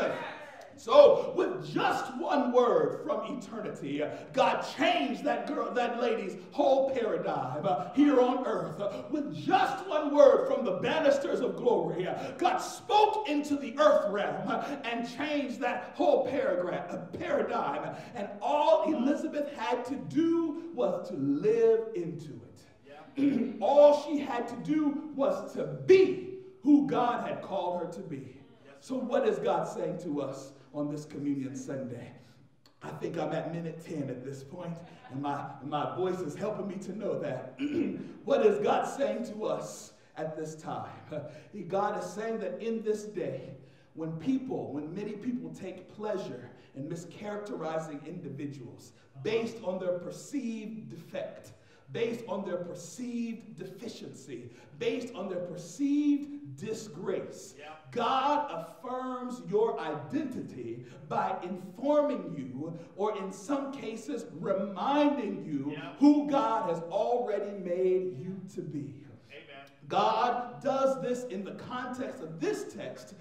So, with just one word from eternity, God changed that lady's whole paradigm here on earth. With just one word from the banisters of glory, God spoke into the earth realm and changed that whole paradigm. And all Elizabeth had to do was to live into it. All she had to do was to be who God had called her to be. So what is God saying to us on this Communion Sunday? I think I'm at minute 10 at this point, and my voice is helping me to know that. What is God saying to us at this time? God is saying that in this day, when many people take pleasure in mischaracterizing individuals based on their perceived defect, based on their perceived deficiency, based on their perceived disgrace. God affirms your identity by informing you, or in some cases, reminding you who God has already made you to be. Amen. God does this in the context of this text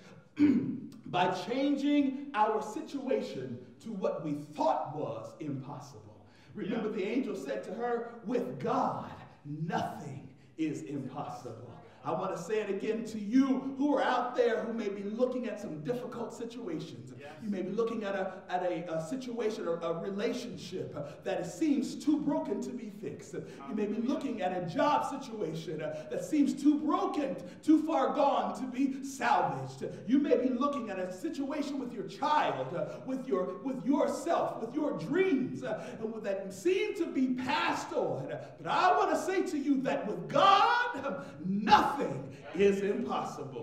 by changing our situation to what we thought was impossible. Remember, the angel said to her, with God, nothing is impossible. I want to say it again to you who are out there who may be looking at some difficult situations. Yes. You may be looking at a situation or a relationship that seems too broken to be fixed. You may be looking at a job situation that seems too broken, too far gone to be salvaged. You may be looking at a situation with your child, with yourself, with your dreams that seem to be passed on. But I want to say to you that with God, nothing nothing is impossible.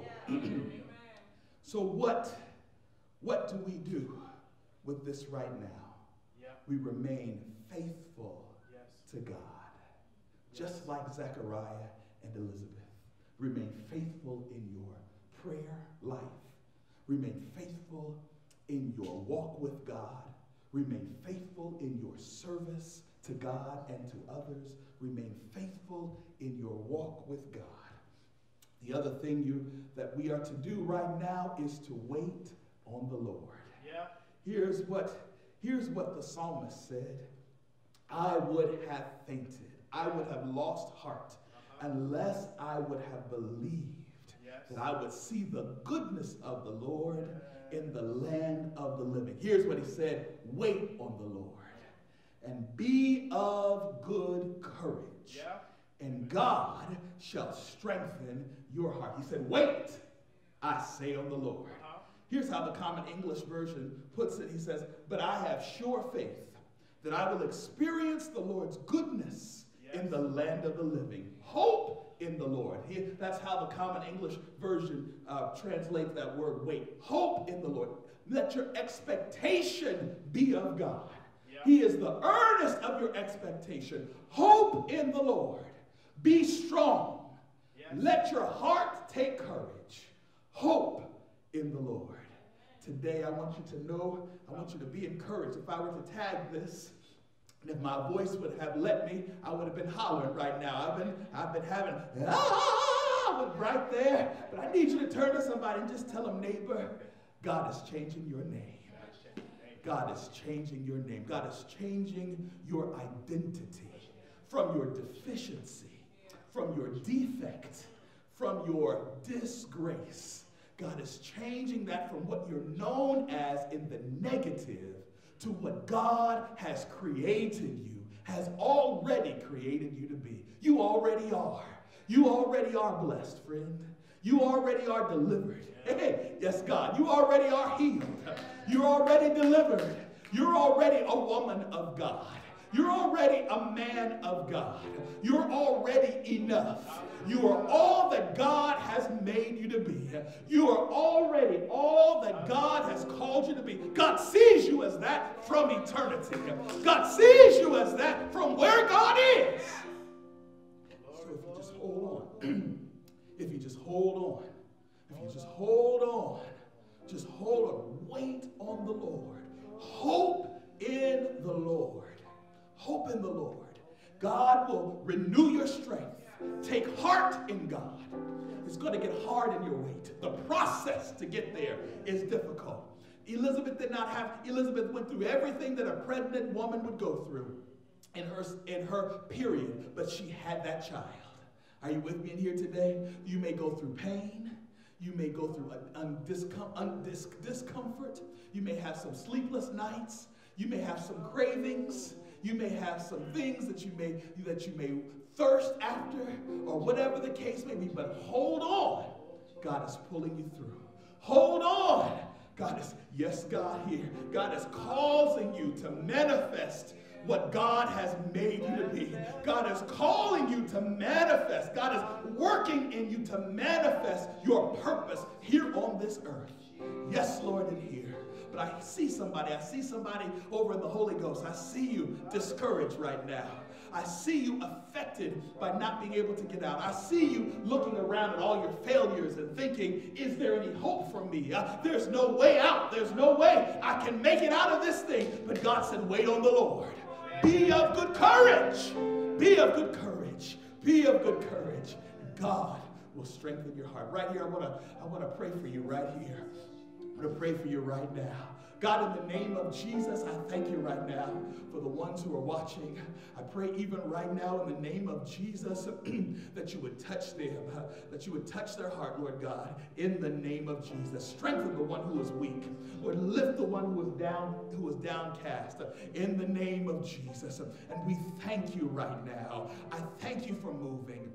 So what do we do with this right now? We remain faithful to God. Just like Zechariah and Elizabeth. Remain faithful in your prayer life. Remain faithful in your walk with God. Remain faithful in your service to God and to others. Remain faithful in your walk with God. The other thing that we are to do right now is to wait on the Lord. Yeah. Here's what the psalmist said. I would have fainted. I would have lost heart unless I would have believed that I would see the goodness of the Lord in the land of the living. Here's what he said. Wait on the Lord and be of good courage. And God shall strengthen your heart. He said, wait, I say on the Lord. Here's how the Common English Version puts it. He says, but I have sure faith that I will experience the Lord's goodness in the land of the living. Hope in the Lord. That's how the Common English Version translates that word, wait. Hope in the Lord. Let your expectation be of God. He is the earnest of your expectation. Hope in the Lord. Be strong. Let your heart take courage. Hope in the Lord. Today I want you to know, I want you to be encouraged. If I were to tag this, and if my voice would have let me, I would have been hollering right now. I've been having, right there. But I need you to turn to somebody and just tell them, neighbor, God is changing your name. God is changing your name. God is changing your identity from your deficiency, from your defect, from your disgrace. God is changing that from what you're known as in the negative to what God has created you, has already created you to be. You already are. You already are blessed, friend. You already are delivered. Hey, yes, God, you already are healed. You're already delivered. You're already a woman of God. You're already a man of God. You're already enough. You are all that God has made you to be. You are already all that God has called you to be. God sees you as that from eternity. God sees you as that from where God is. So if you just hold on, if you just hold on, if you just hold on, just hold on, wait on the Lord. Hope in the Lord. Hope in the Lord. God will renew your strength. Take heart in God. It's going to get hard in your wait. The process to get there is difficult. Elizabeth went through everything that a pregnant woman would go through in her period, but she had that child. Are you with me in here today? You may go through pain. You may go through discomfort. You may have some sleepless nights. You may have some cravings. You may have some things that you may thirst after, or whatever the case may be. But hold on. God is pulling you through. Hold on. God is here. God is causing you to manifest what God has made you to be. God is calling you to manifest. God is working in you to manifest your purpose here on this earth. Yes, Lord, in here. But I see somebody over in the Holy Ghost. I see you discouraged right now. I see you affected by not being able to get out. I see you looking around at all your failures and thinking, is there any hope for me? There's no way out. There's no way I can make it out of this thing. But God said, wait on the Lord. Be of good courage. Be of good courage. Be of good courage. God will strengthen your heart. Right here, I want to pray for you right here. I'm going to pray for you right now. God, in the name of Jesus, I thank you right now for the ones who are watching. I pray even right now in the name of Jesus that you would touch them, that you would touch their heart, Lord God, in the name of Jesus. Strengthen the one who is weak. Lord, lift the one who is downcast, in the name of Jesus. And we thank you right now. I thank you for moving.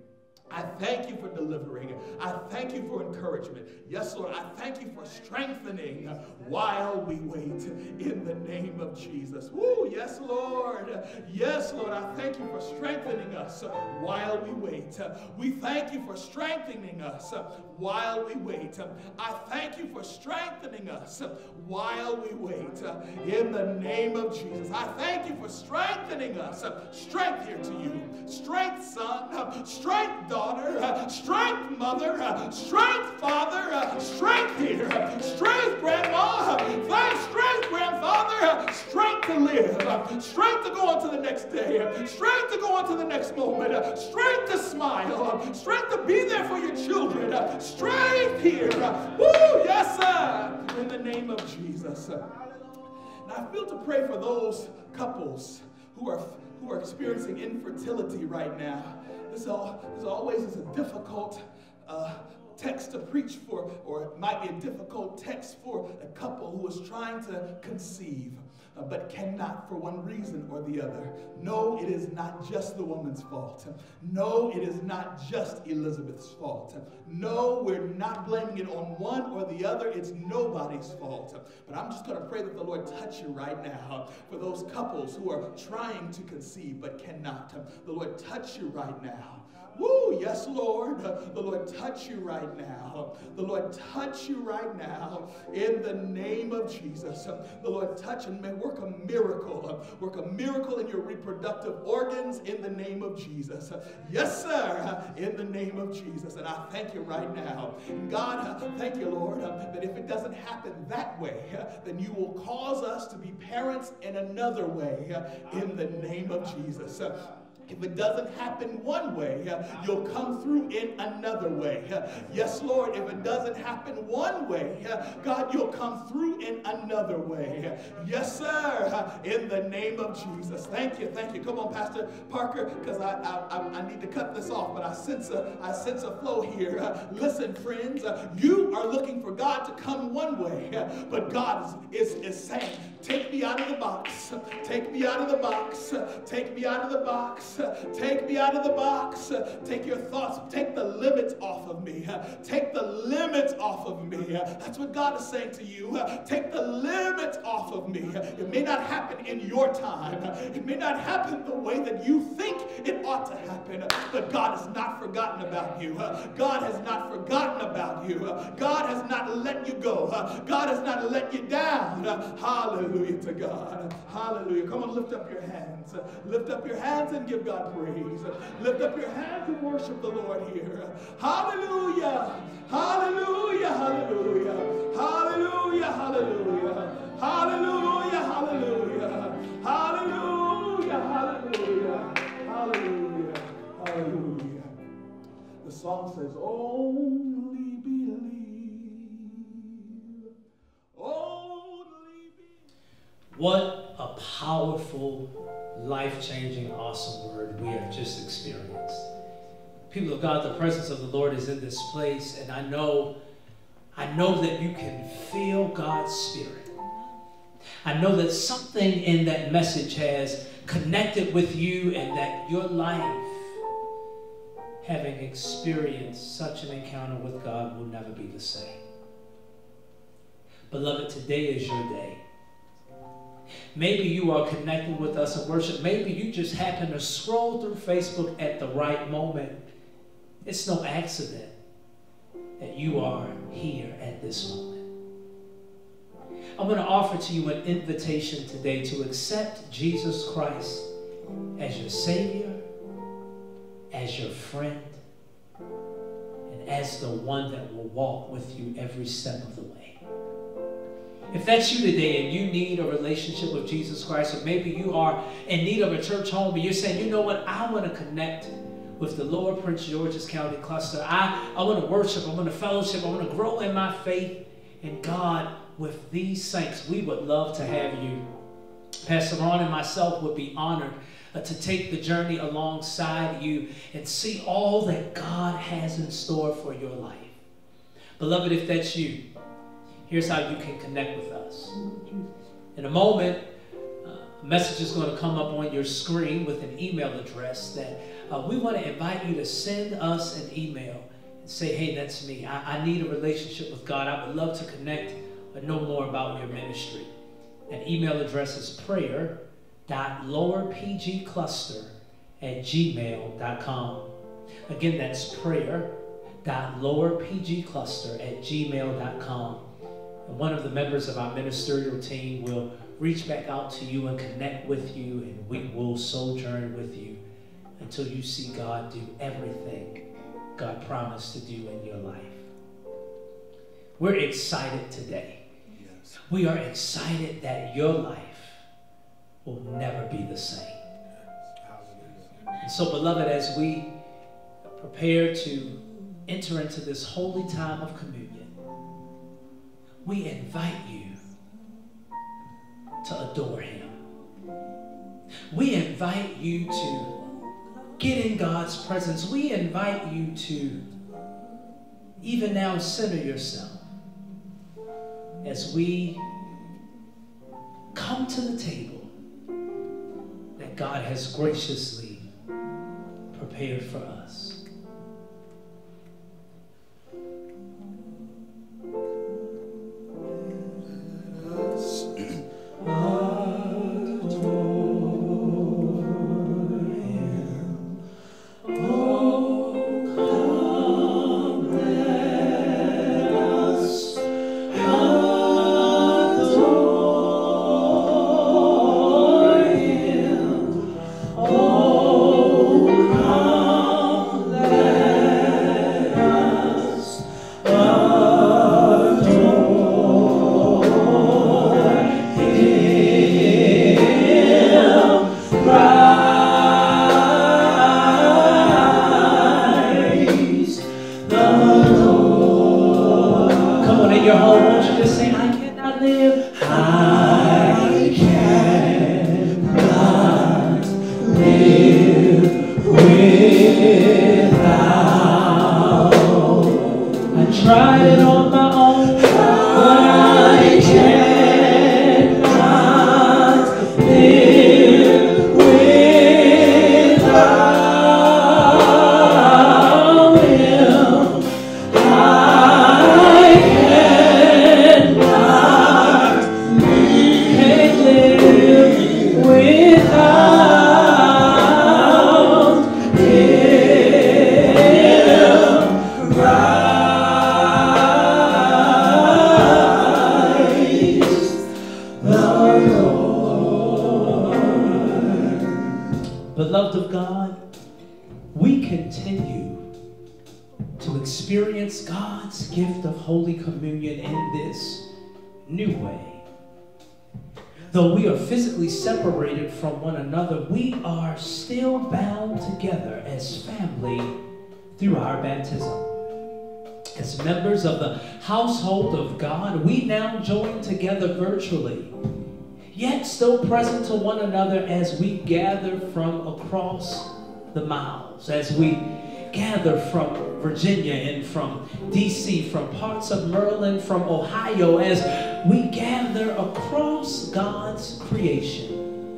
I thank you for delivering. I thank you for encouragement. Yes, Lord, I thank you for strengthening while we wait in the name of Jesus. Woo, yes, Lord. Yes, Lord, I thank you for strengthening us while we wait. We thank you for strengthening us while we wait. I thank you for strengthening us while we wait in the name of Jesus. I thank you for strengthening us. Strength here to you. Strength, son. Strength, daughter. Strength, mother. Strength, father. Strength here. Strength, grandma. Thanks, strength, grandfather. Strength to live. Strength to go on to the next day. Strength to go on to the next moment. Strength to smile. Strength to be there for your children. Strength here. Woo, yes, sir. In the name of Jesus. And I feel to pray for those couples who are experiencing infertility right now. This always is a difficult text to preach for, or it might be a difficult text for a couple who is trying to conceive, but cannot for one reason or the other. No, it is not just the woman's fault. No, it is not just Elizabeth's fault. No, we're not blaming it on one or the other. It's nobody's fault. But I'm just going to pray that the Lord touch you right now for those couples who are trying to conceive but cannot. The Lord touch you right now. Woo, yes, Lord. The Lord touch you right now. The Lord touch you right now in the name of Jesus. The Lord touch and may work a miracle. Work a miracle in your reproductive organs in the name of Jesus. Yes, sir, in the name of Jesus. And I thank you right now. And God, thank you, Lord, that if it doesn't happen that way, then you will cause us to be parents in another way in the name of Jesus. If it doesn't happen one way, you'll come through in another way. Yes, Lord, if it doesn't happen one way, God, you'll come through in another way. Yes, sir, in the name of Jesus. Thank you, thank you. Come on, Pastor Parker, because I need to cut this off, but I sense a flow here. Listen, friends, you are looking for God to come one way, but God is saying, take me out of the box. Take me out of the box. Take me out of the box. Take me out of the box. Take your thoughts. Take the limits off of me. Take the limits off of me. That's what God is saying to you. Take the limits off of me. It may not happen in your time. It may not happen the way that you think it ought to happen. But God has not forgotten about you. God has not forgotten about you. God has not let you go. God has not let you down. Hallelujah to God. Hallelujah. Come on, lift up your hands. Lift up your hands and give God praise. Lift up your hands and worship the Lord here. Hallelujah. Hallelujah. Hallelujah. Hallelujah. Hallelujah. Hallelujah. Hallelujah. Hallelujah. Hallelujah. Hallelujah. Hallelujah. The song says, only believe. Only believe. What a powerful, life-changing, awesome word we have just experienced. People of God, the presence of the Lord is in this place, and I know that you can feel God's Spirit. I know that something in that message has connected with you, and that your life, having experienced such an encounter with God, will never be the same. Beloved, today is your day. Maybe you are connecting with us in worship. Maybe you just happen to scroll through Facebook at the right moment. It's no accident that you are here at this moment. I'm going to offer to you an invitation today to accept Jesus Christ as your Savior, as your friend, and as the one that will walk with you every step of the way. If that's you today and you need a relationship with Jesus Christ, or maybe you are in need of a church home and you're saying, you know what, I want to connect with the Lower Prince George's County cluster. I want to worship, I want to fellowship, I want to grow in my faith in God with these saints. We would love to have you. Pastor Ron and myself would be honored to take the journey alongside you and see all that God has in store for your life. Beloved, if that's you, here's how you can connect with us. In a moment, a message is going to come up on your screen with an email address that we want to invite you to send us an email and say, hey, that's me. I need a relationship with God. I would love to connect and know more about your ministry. An email address is prayer.lowerpgcluster@gmail.com. Again, that's prayer.lowerpgcluster@gmail.com. And one of the members of our ministerial team will reach back out to you and connect with you, and we will sojourn with you until you see God do everything God promised to do in your life. We're excited today. Yes. We are excited that your life will never be the same. Hallelujah. And so, beloved, as we prepare to enter into this holy time of communion, we invite you to adore him. We invite you to get in God's presence. We invite you to even now center yourself as we come to the table that God has graciously prepared for us. Though we are physically separated from one another, we are still bound together as family through our baptism. As members of the household of God, we now join together virtually, yet still present to one another as we gather from across the miles, as we gather from Virginia and from DC, from parts of Maryland, from Ohio, as we gather across God's creation.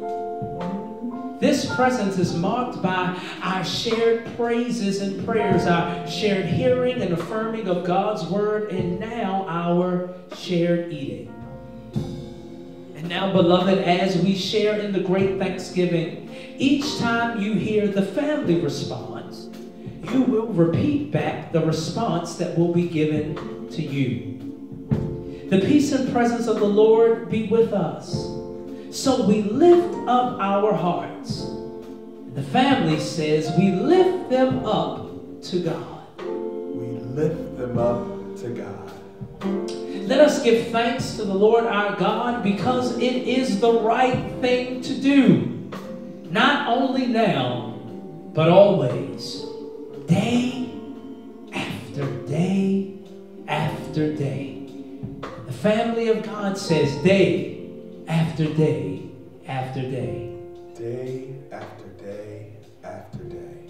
This presence is marked by our shared praises and prayers, our shared hearing and affirming of God's word, and now our shared eating. And now, beloved, as we share in the great Thanksgiving, each time you hear the family response, you will repeat back the response that will be given to you. The peace and presence of the Lord be with us. So we lift up our hearts. The family says we lift them up to God. We lift them up to God. Let us give thanks to the Lord our God, because it is the right thing to do. Not only now, but always. Day after day after day. The family of God says day after day after day. Day after day after day.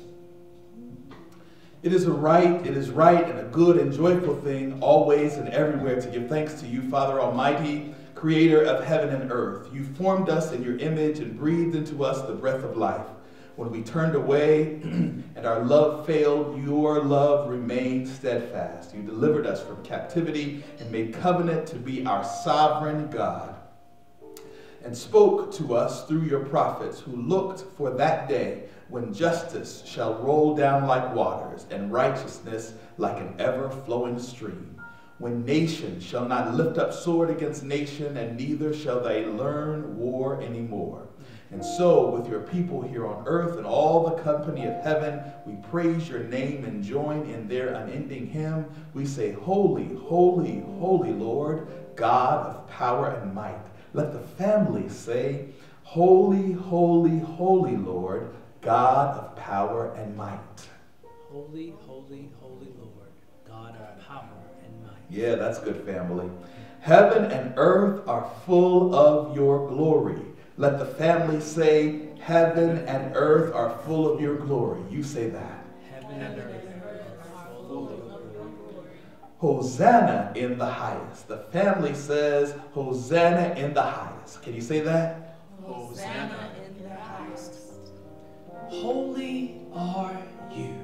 It is right and a good and joyful thing always and everywhere to give thanks to you, Father Almighty, creator of heaven and earth. You formed us in your image and breathed into us the breath of life. When we turned away and our love failed, your love remained steadfast. You delivered us from captivity and made covenant to be our sovereign God, and spoke to us through your prophets, who looked for that day when justice shall roll down like waters and righteousness like an ever-flowing stream, when nation shall not lift up sword against nation, and neither shall they learn war anymore. And so, with your people here on earth and all the company of heaven, we praise your name and join in their unending hymn. We say, Holy, holy, holy Lord, God of power and might. Let the family say, Holy, holy, holy Lord, God of power and might. Holy, holy, holy Lord, God of power and might. Yeah, that's good, family. Heaven and earth are full of your glory. Let the family say, heaven and earth are full of your glory. You say that. Heaven and earth are full of your glory. Hosanna in the highest. The family says, Hosanna in the highest. Can you say that? Hosanna in the highest. Holy are you.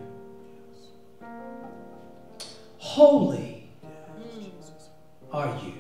Holy are you.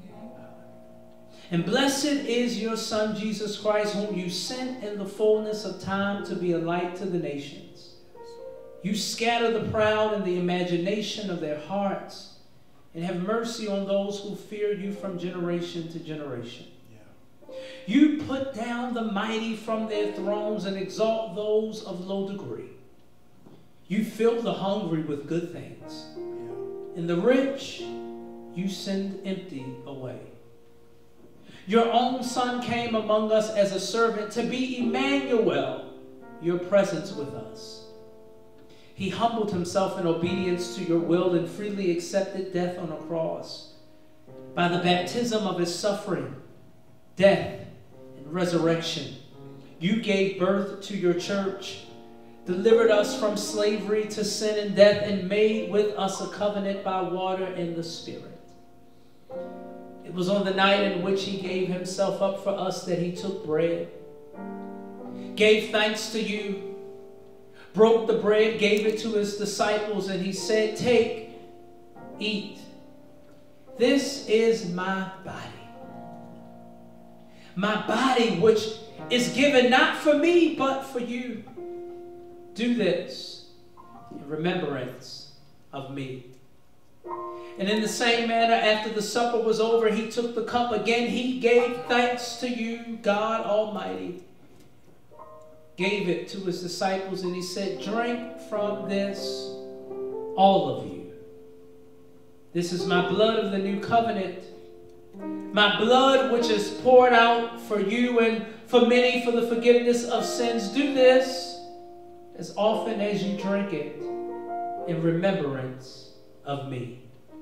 And blessed is your Son, Jesus Christ, whom you sent in the fullness of time to be a light to the nations. You scatter the proud in the imagination of their hearts, and have mercy on those who fear you from generation to generation. You put down the mighty from their thrones and exalt those of low degree. You fill the hungry with good things, and the rich you send empty away. Your own Son came among us as a servant to be Emmanuel, your presence with us. He humbled himself in obedience to your will and freely accepted death on a cross. By the baptism of his suffering, death, and resurrection, you gave birth to your church, delivered us from slavery to sin and death, and made with us a covenant by water and the Spirit. It was on the night in which he gave himself up for us that he took bread, gave thanks to you, broke the bread, gave it to his disciples, and he said, take, eat. This is my body, which is given not for me, but for you. Do this in remembrance of me. And in the same manner, after the supper was over, he took the cup again. He gave thanks to you, God Almighty, gave it to his disciples, and he said, drink from this, all of you. This is my blood of the new covenant, my blood which is poured out for you and for many for the forgiveness of sins. Do this as often as you drink it in remembrance of me.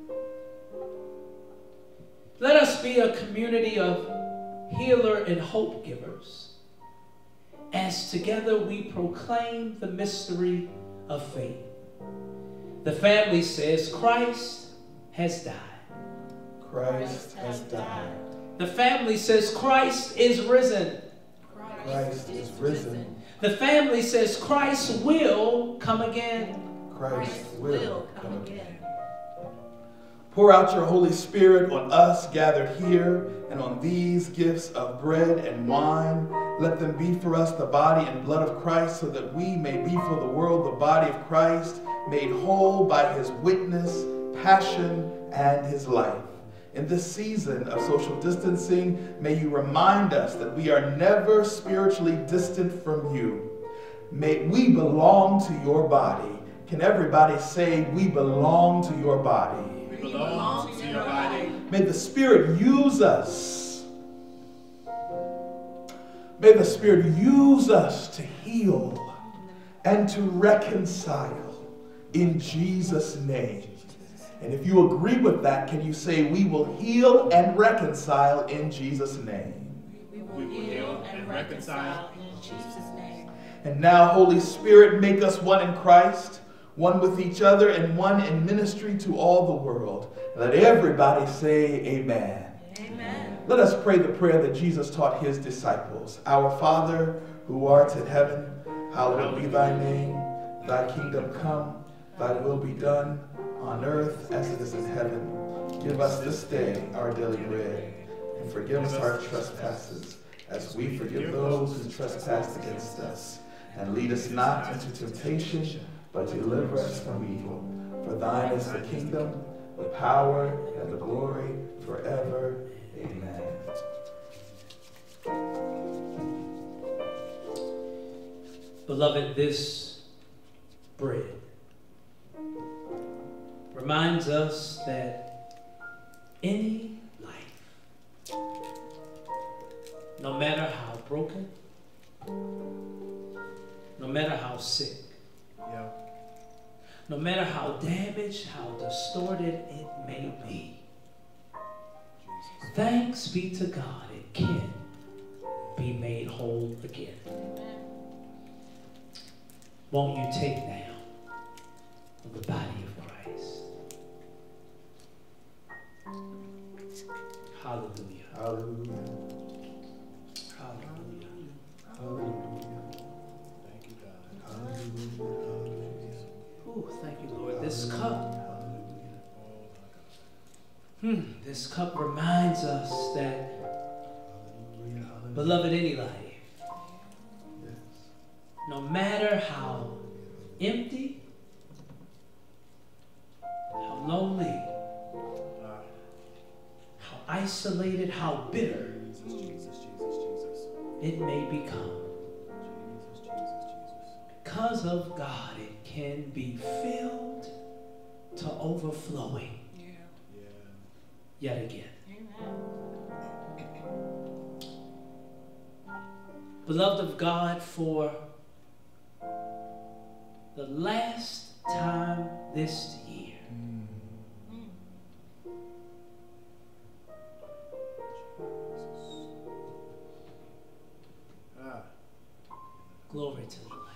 Let us be a community of healer and hope givers, as together we proclaim the mystery of faith. The family says, Christ has died. Christ has died. The family says, Christ is risen. Christ is risen. The family says, Christ will come again. Christ will come again. Pour out your Holy Spirit on us gathered here and on these gifts of bread and wine. Let them be for us the body and blood of Christ, so that we may be for the world the body of Christ, made whole by his witness, passion, and his life. In this season of social distancing, may you remind us that we are never spiritually distant from you. May we belong to your body. Can everybody say, we belong to your body? We belong to your body. May the Spirit use us. May the Spirit use us to heal and to reconcile in Jesus' name. And if you agree with that, can you say, we will heal and reconcile in Jesus' name? We will heal and reconcile in Jesus' name. And now, Holy Spirit, make us one in Christ, one with each other, and one in ministry to all the world. Let everybody say amen. Amen. Let us pray the prayer that Jesus taught his disciples. Our Father, who art in heaven, Hallowed be thy name, thy kingdom come, thy will be done, on earth as it is in heaven. Give us this day our daily bread, and forgive us our trespasses, as we forgive those who trespass against us. And lead us not into temptation, but deliver us from evil. For thine is the kingdom, the power, and the glory, forever. Amen. Beloved, this bread reminds us that any life, no matter how broken, no matter how sick, no matter how damaged, how distorted it may be, thanks be to God, it can be made whole again. Won't you take now of the body of Christ? Hallelujah. Hallelujah. Hallelujah. Hallelujah. Thank you, God. Hallelujah. Ooh, thank you, Lord. This cup, this cup reminds us that, beloved, any life, no matter how empty, how lonely, how isolated, how bitter it may become, because of God, it can be filled to overflowing yet again. Beloved of God, for the last time this year, glory to the Lamb.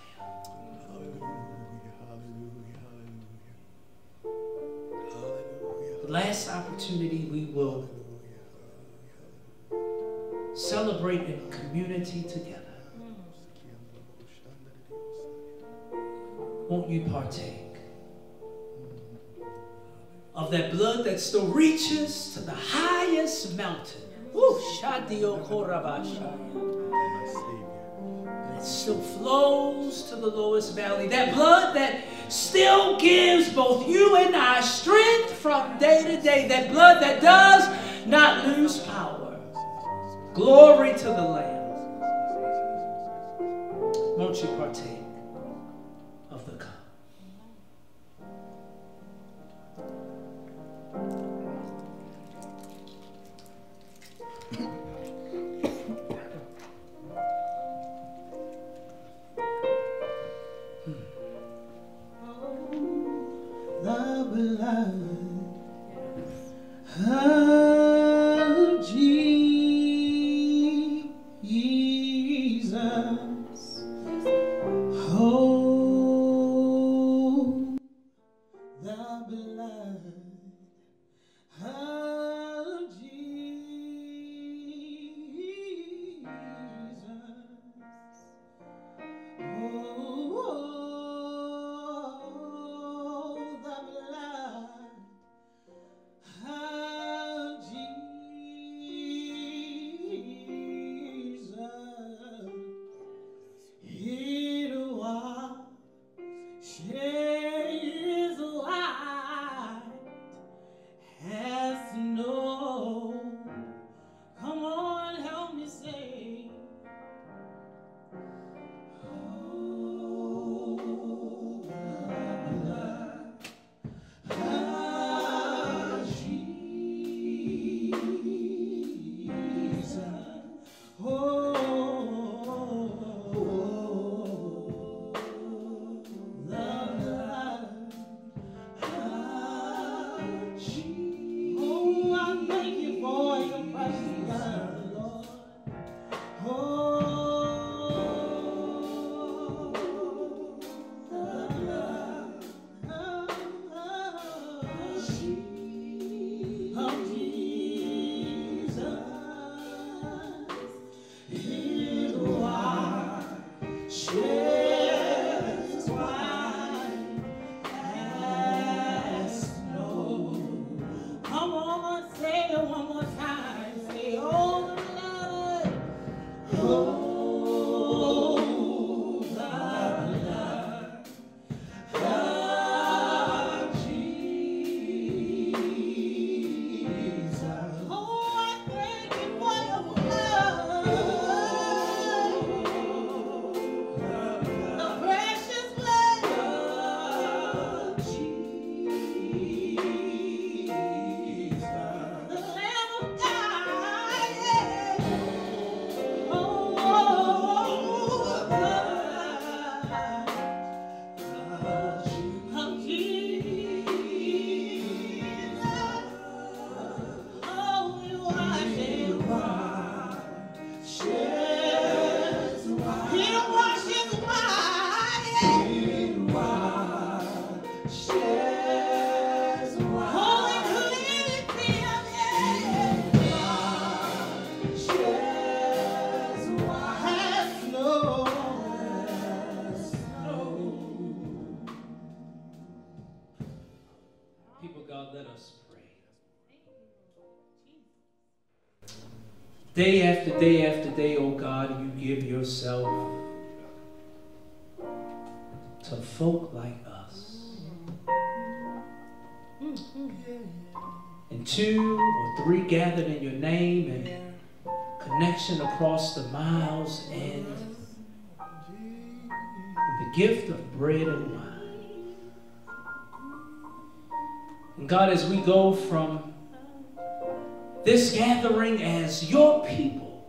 The last opportunity we will celebrate in community together. Won't you partake of that blood that still reaches to the highest mountain? Woo, Shadio Korabashaya. And it still flows to the lowest valley. That blood that still gives both you and I strength from day to day. That blood that does not lose power. Glory to the Lamb. Won't you partake of the cup? The blood of Jesus. Oh, the blood of Jesus. Day after day after day, oh God, you give yourself to folk like us. And 2 or 3 gathered in your name, and connection across the miles, and the gift of bread and wine. And God, as we go from this gathering as your people,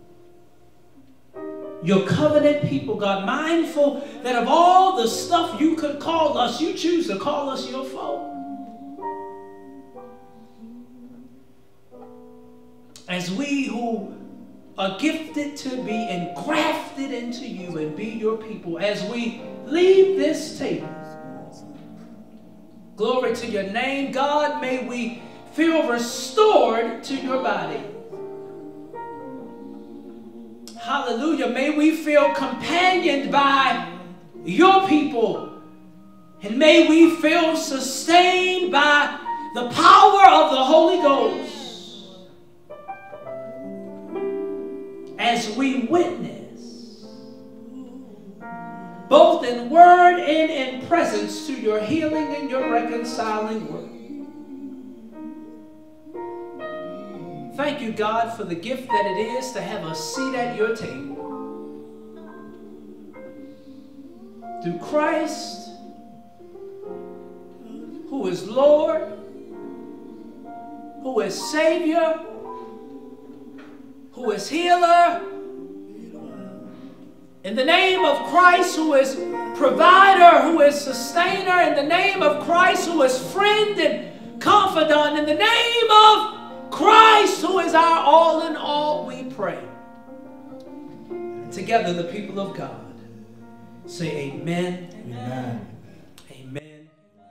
your covenant people, God, mindful that of all the stuff you could call us, you choose to call us your folk. As we who are gifted to be engrafted into you and be your people, as we leave this table, glory to your name, God, may we feel restored to your body. Hallelujah. May we feel companioned by your people. And may we feel sustained by the power of the Holy Ghost as we witness, both in word and in presence, to your healing and your reconciling work. Thank you, God, for the gift that it is to have a seat at your table. Through Christ, who is Lord, who is Savior, who is healer, in the name of Christ, who is provider, who is sustainer, in the name of Christ, who is friend and confidant, in the name of Christ, who is our all in all, we pray. Together, the people of God say amen, amen, amen, and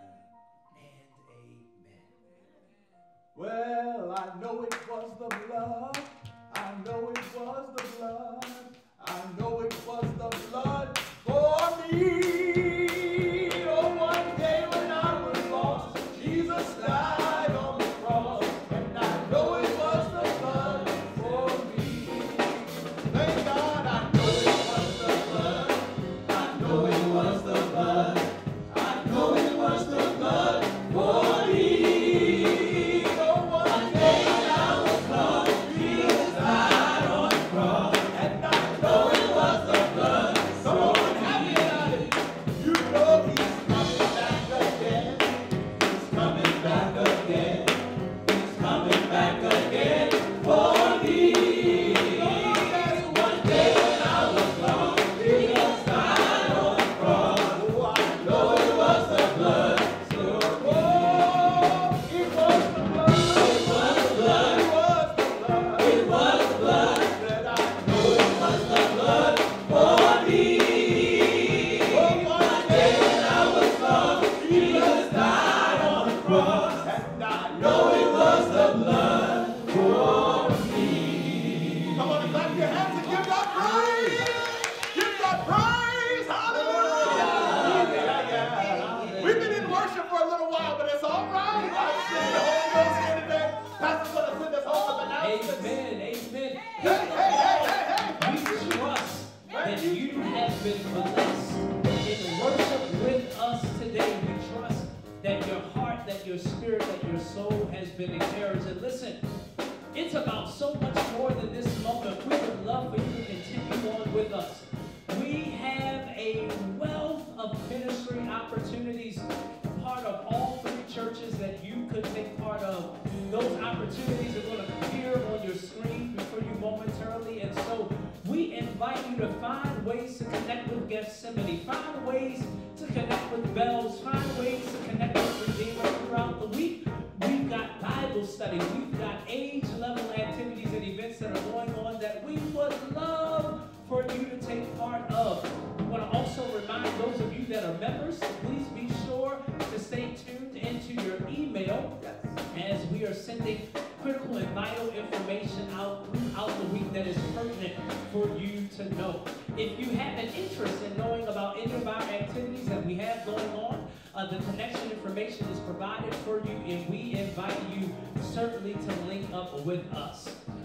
amen. Well, I know it was the blood. I know it was the blood. I know it was the blood for me. Oh, one day when I was lost, Jesus died on the cross. And I know it was the blood for me. Thank God, I know it was the blood. I know it was the blood. I know it was the blood for me. Oh, one day when I was lost, Jesus died on the cross. And I know it was the blood. Come on, happy about it. You know he's coming back again. He's coming back again. He's coming back again for me. One day when I was lost, Jesus died on the cross. Oh, I know it was the blood. Oh, it was the blood. It was the blood. It was the blood. It was the blood. That I know it was the blood for me. Oh, one day when I was lost, Jesus died on the cross. And I know it was the blood for me. Come on and clap your hands and give God praise. Give God praise. Hallelujah. Yeah. We've been in worship for a little while, but it's all right. I sing the Holy Ghost here today. Pastor's going to send us home with announcements. Amen, amen. Hey. We trust that you have been blessed in worship with us today. We trust that your heart, that your spirit, that your soul has been encouraged. And listen, it's about so much more than this moment. We would love for you to continue on with us. We have a wealth of ministry opportunities, part of all 3 churches that you could take part of. Those opportunities are going to appear on your screen before you momentarily. And so we invite you to find ways to connect with Gethsemane, find ways to connect with Bells, find ways to connect with Redeemer throughout the week. We've got Bible study, we've got age-level activities and events that are going on that we would love for you to take part of. We want to also remind those of you that are members, please be sure to stay tuned into your email as we are sending critical and vital information out throughout the week that is pertinent for you to know. If you have an interest in knowing about any of our activities that we have going on, the connection information is provided for you, and we invite you certainly to link up with us.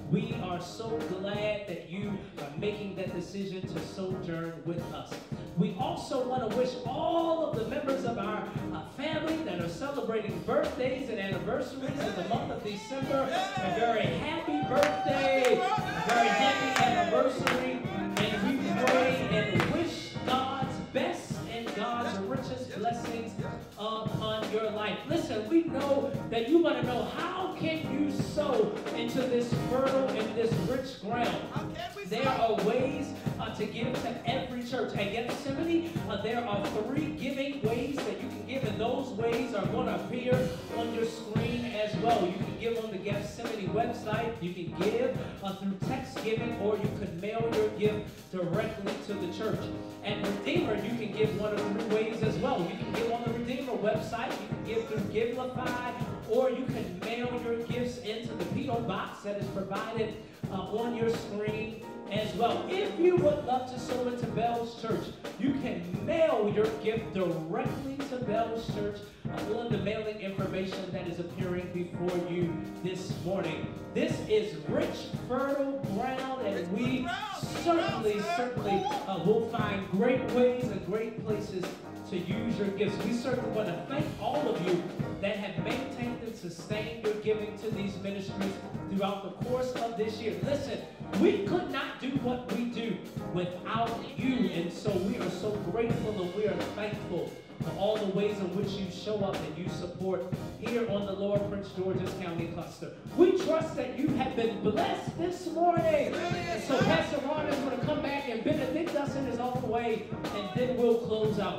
We are so glad that you are making that decision to sojourn with us. We also want to wish all of the members of our family that are celebrating birthdays and anniversaries in the month of December a very happy birthday, a very happy anniversary, and we pray and wish God's best and God's richest blessings upon your life. Listen, we know that you want to know, how can you sow into this fertile and this rich ground? There are ways to give to every church. At Gethsemane, there are 3 giving ways that you can give, and those ways are going to appear on your screen as well. You can give on the Gethsemane website, you can give through text giving, or you can mail your gift directly to the church. At Redeemer, you can give one of 3 ways as well. You can give on the Redeemer website, you can give through Givelify, or you can mail your gifts into the P.O. box that is provided on your screen as well. If you would love to sow into Bell's Church, you can mail your gift directly to Bell's Church on the mailing information that is appearing before you this morning. This is rich, fertile ground, and we certainly will find great ways and great places to use your gifts. We certainly want to thank all of you that have maintained and sustained your giving to these ministries throughout the course of this year. Listen, we could not do what we do without you, and so we are so grateful and we are thankful for all the ways in which you show up and you support here on the Lower Prince George's County Cluster. We trust that you have been blessed this morning. And so Pastor Ron is going to come back and benedict us in his own way, and then we'll close out.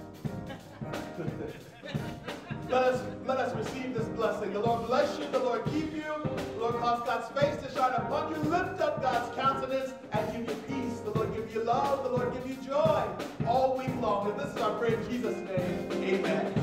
Let us receive this blessing. The Lord bless you. The Lord keep you. The Lord cause God's face to shine upon you. Lift up God's countenance and give you peace. The Lord give you love. The Lord give you joy all week long. And this is our prayer in Jesus' name. Amen.